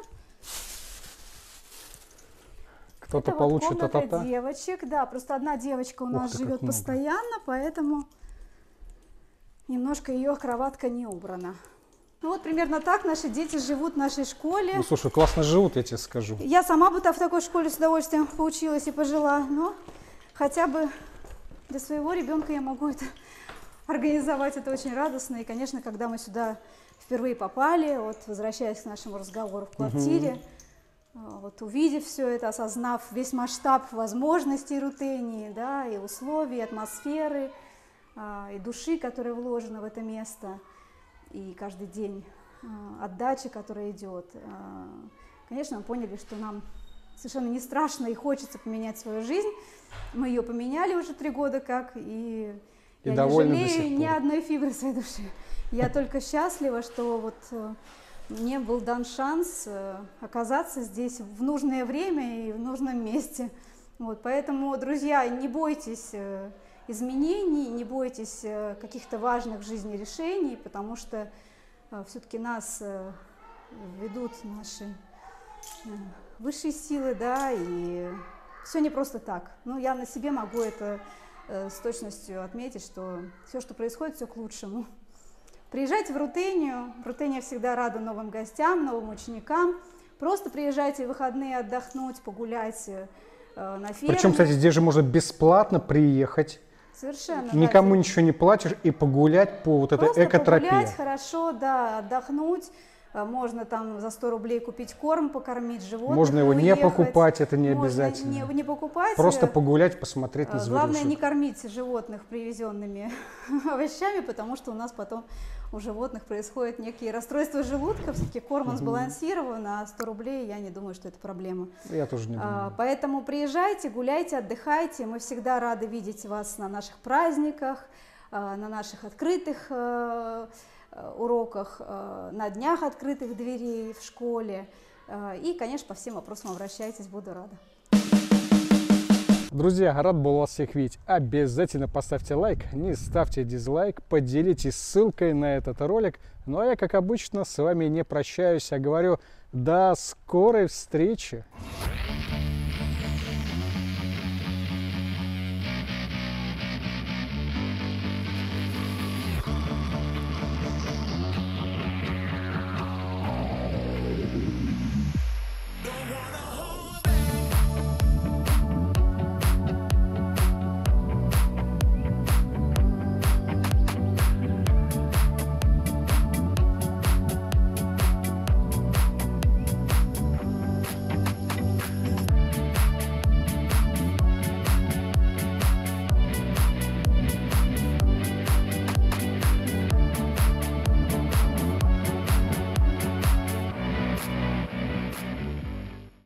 Кто-то Это получит вот комната а-та-та. девочек, да, просто одна девочка у Ух нас ты, как живет много. постоянно, поэтому немножко ее кроватка не убрана. Ну вот примерно так наши дети живут в нашей школе. Ну, слушай, классно живут, я тебе скажу. Я сама бы в такой школе с удовольствием поучилась и пожила, но хотя бы для своего ребенка я могу это организовать, это очень радостно. И, конечно, когда мы сюда впервые попали, вот возвращаясь к нашему разговору в квартире, угу. вот увидев все это, осознав весь масштаб возможностей Рутении, да, и условий, и атмосферы, и души, которая вложена в это место, и каждый день отдача, которая идет, конечно, мы поняли, что нам совершенно не страшно и хочется поменять свою жизнь. Мы ее поменяли уже три года как, и, и я не жалею ни одной фибры своей души. Я только счастлива, что вот мне был дан шанс оказаться здесь в нужное время и в нужном месте. Вот, поэтому, друзья, не бойтесь изменений, не бойтесь каких-то важных в жизни решений, потому что все-таки нас ведут наши высшие силы, да, и все не просто так. Ну, я на себе могу это э, с точностью отметить, что все, что происходит, все к лучшему. Приезжайте в Рутению. Рутения всегда рада новым гостям, новым ученикам. Просто приезжайте в выходные отдохнуть, погулять э, на ферме. Причем, кстати, здесь же можно бесплатно приехать. Совершенно. Никому да, ничего не платишь и погулять по вот этой просто экотропе. Погулять хорошо, да, отдохнуть. можно там за сто рублей купить корм, покормить животных. Можно его уехать. не покупать, это не Можно обязательно. Не, не покупать. Просто погулять, посмотреть на зверушек. Главное не кормить животных привезенными овощами, потому что у нас потом у животных происходят некие расстройства желудка. Все-таки корм он сбалансирован, а сто рублей, я не думаю, что это проблема. Я тоже не думаю. А, поэтому приезжайте, гуляйте, отдыхайте. Мы всегда рады видеть вас на наших праздниках, на наших открытых уроках, на днях открытых дверей в школе. И, конечно, по всем вопросам обращайтесь, буду рада. Друзья, рад был вас всех видеть. Обязательно поставьте лайк, не ставьте дизлайк, поделитесь ссылкой на этот ролик. Ну а я, как обычно, с вами не прощаюсь, а говорю до скорой встречи.